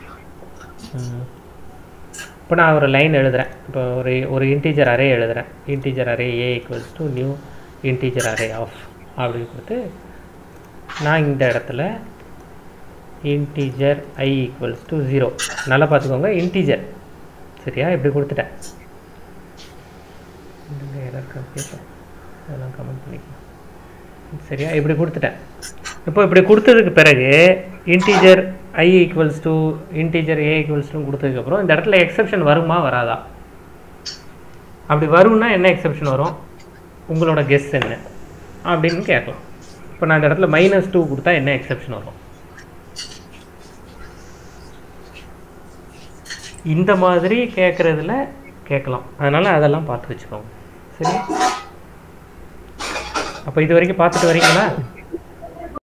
இப்போ நான் ஒரு லைன் எழுதுகிறேன், இப்போ ஒரு இன்டீஜர் அரே எழுதுகிறேன். Integer array a equals to new integer array of அப்படின்னு கொடுத்து நான் இந்த இடத்துல இன்டீஜர் i ஈக்குவல்ஸ் டு 0. நல்லா பார்த்துக்கோங்க, இன்டீஜர். சரியா? இப்படி கொடுத்துட்டேன். அதெல்லாம் கமெண்ட் பண்ணிக்கலாம். சரியா? இப்படி கொடுத்துட்டேன். இப்போ இப்படி கொடுத்ததுக்கு பிறகு integer i equals to integer a equals to கொடுத்ததுக்கப்புறம் இந்த இடத்துல எக்ஸப்ஷன் வருமா வராதா? அப்படி வரும்னா என்ன எக்ஸப்ஷன் வரும், உங்களோட கெஸ் என்ன அப்படின்னு கேட்கலாம். இப்போ நான் இந்த இடத்துல -2 கொடுத்தா என்ன எக்ஸப்ஷன் வரும்? இந்த மாதிரி கேட்குறதுல கேட்கலாம். அதனால் அதெல்லாம் பார்த்து வச்சுக்கோங்க. சரி, அப்போ இது வரைக்கும் பார்த்துட்டு வரீங்களா?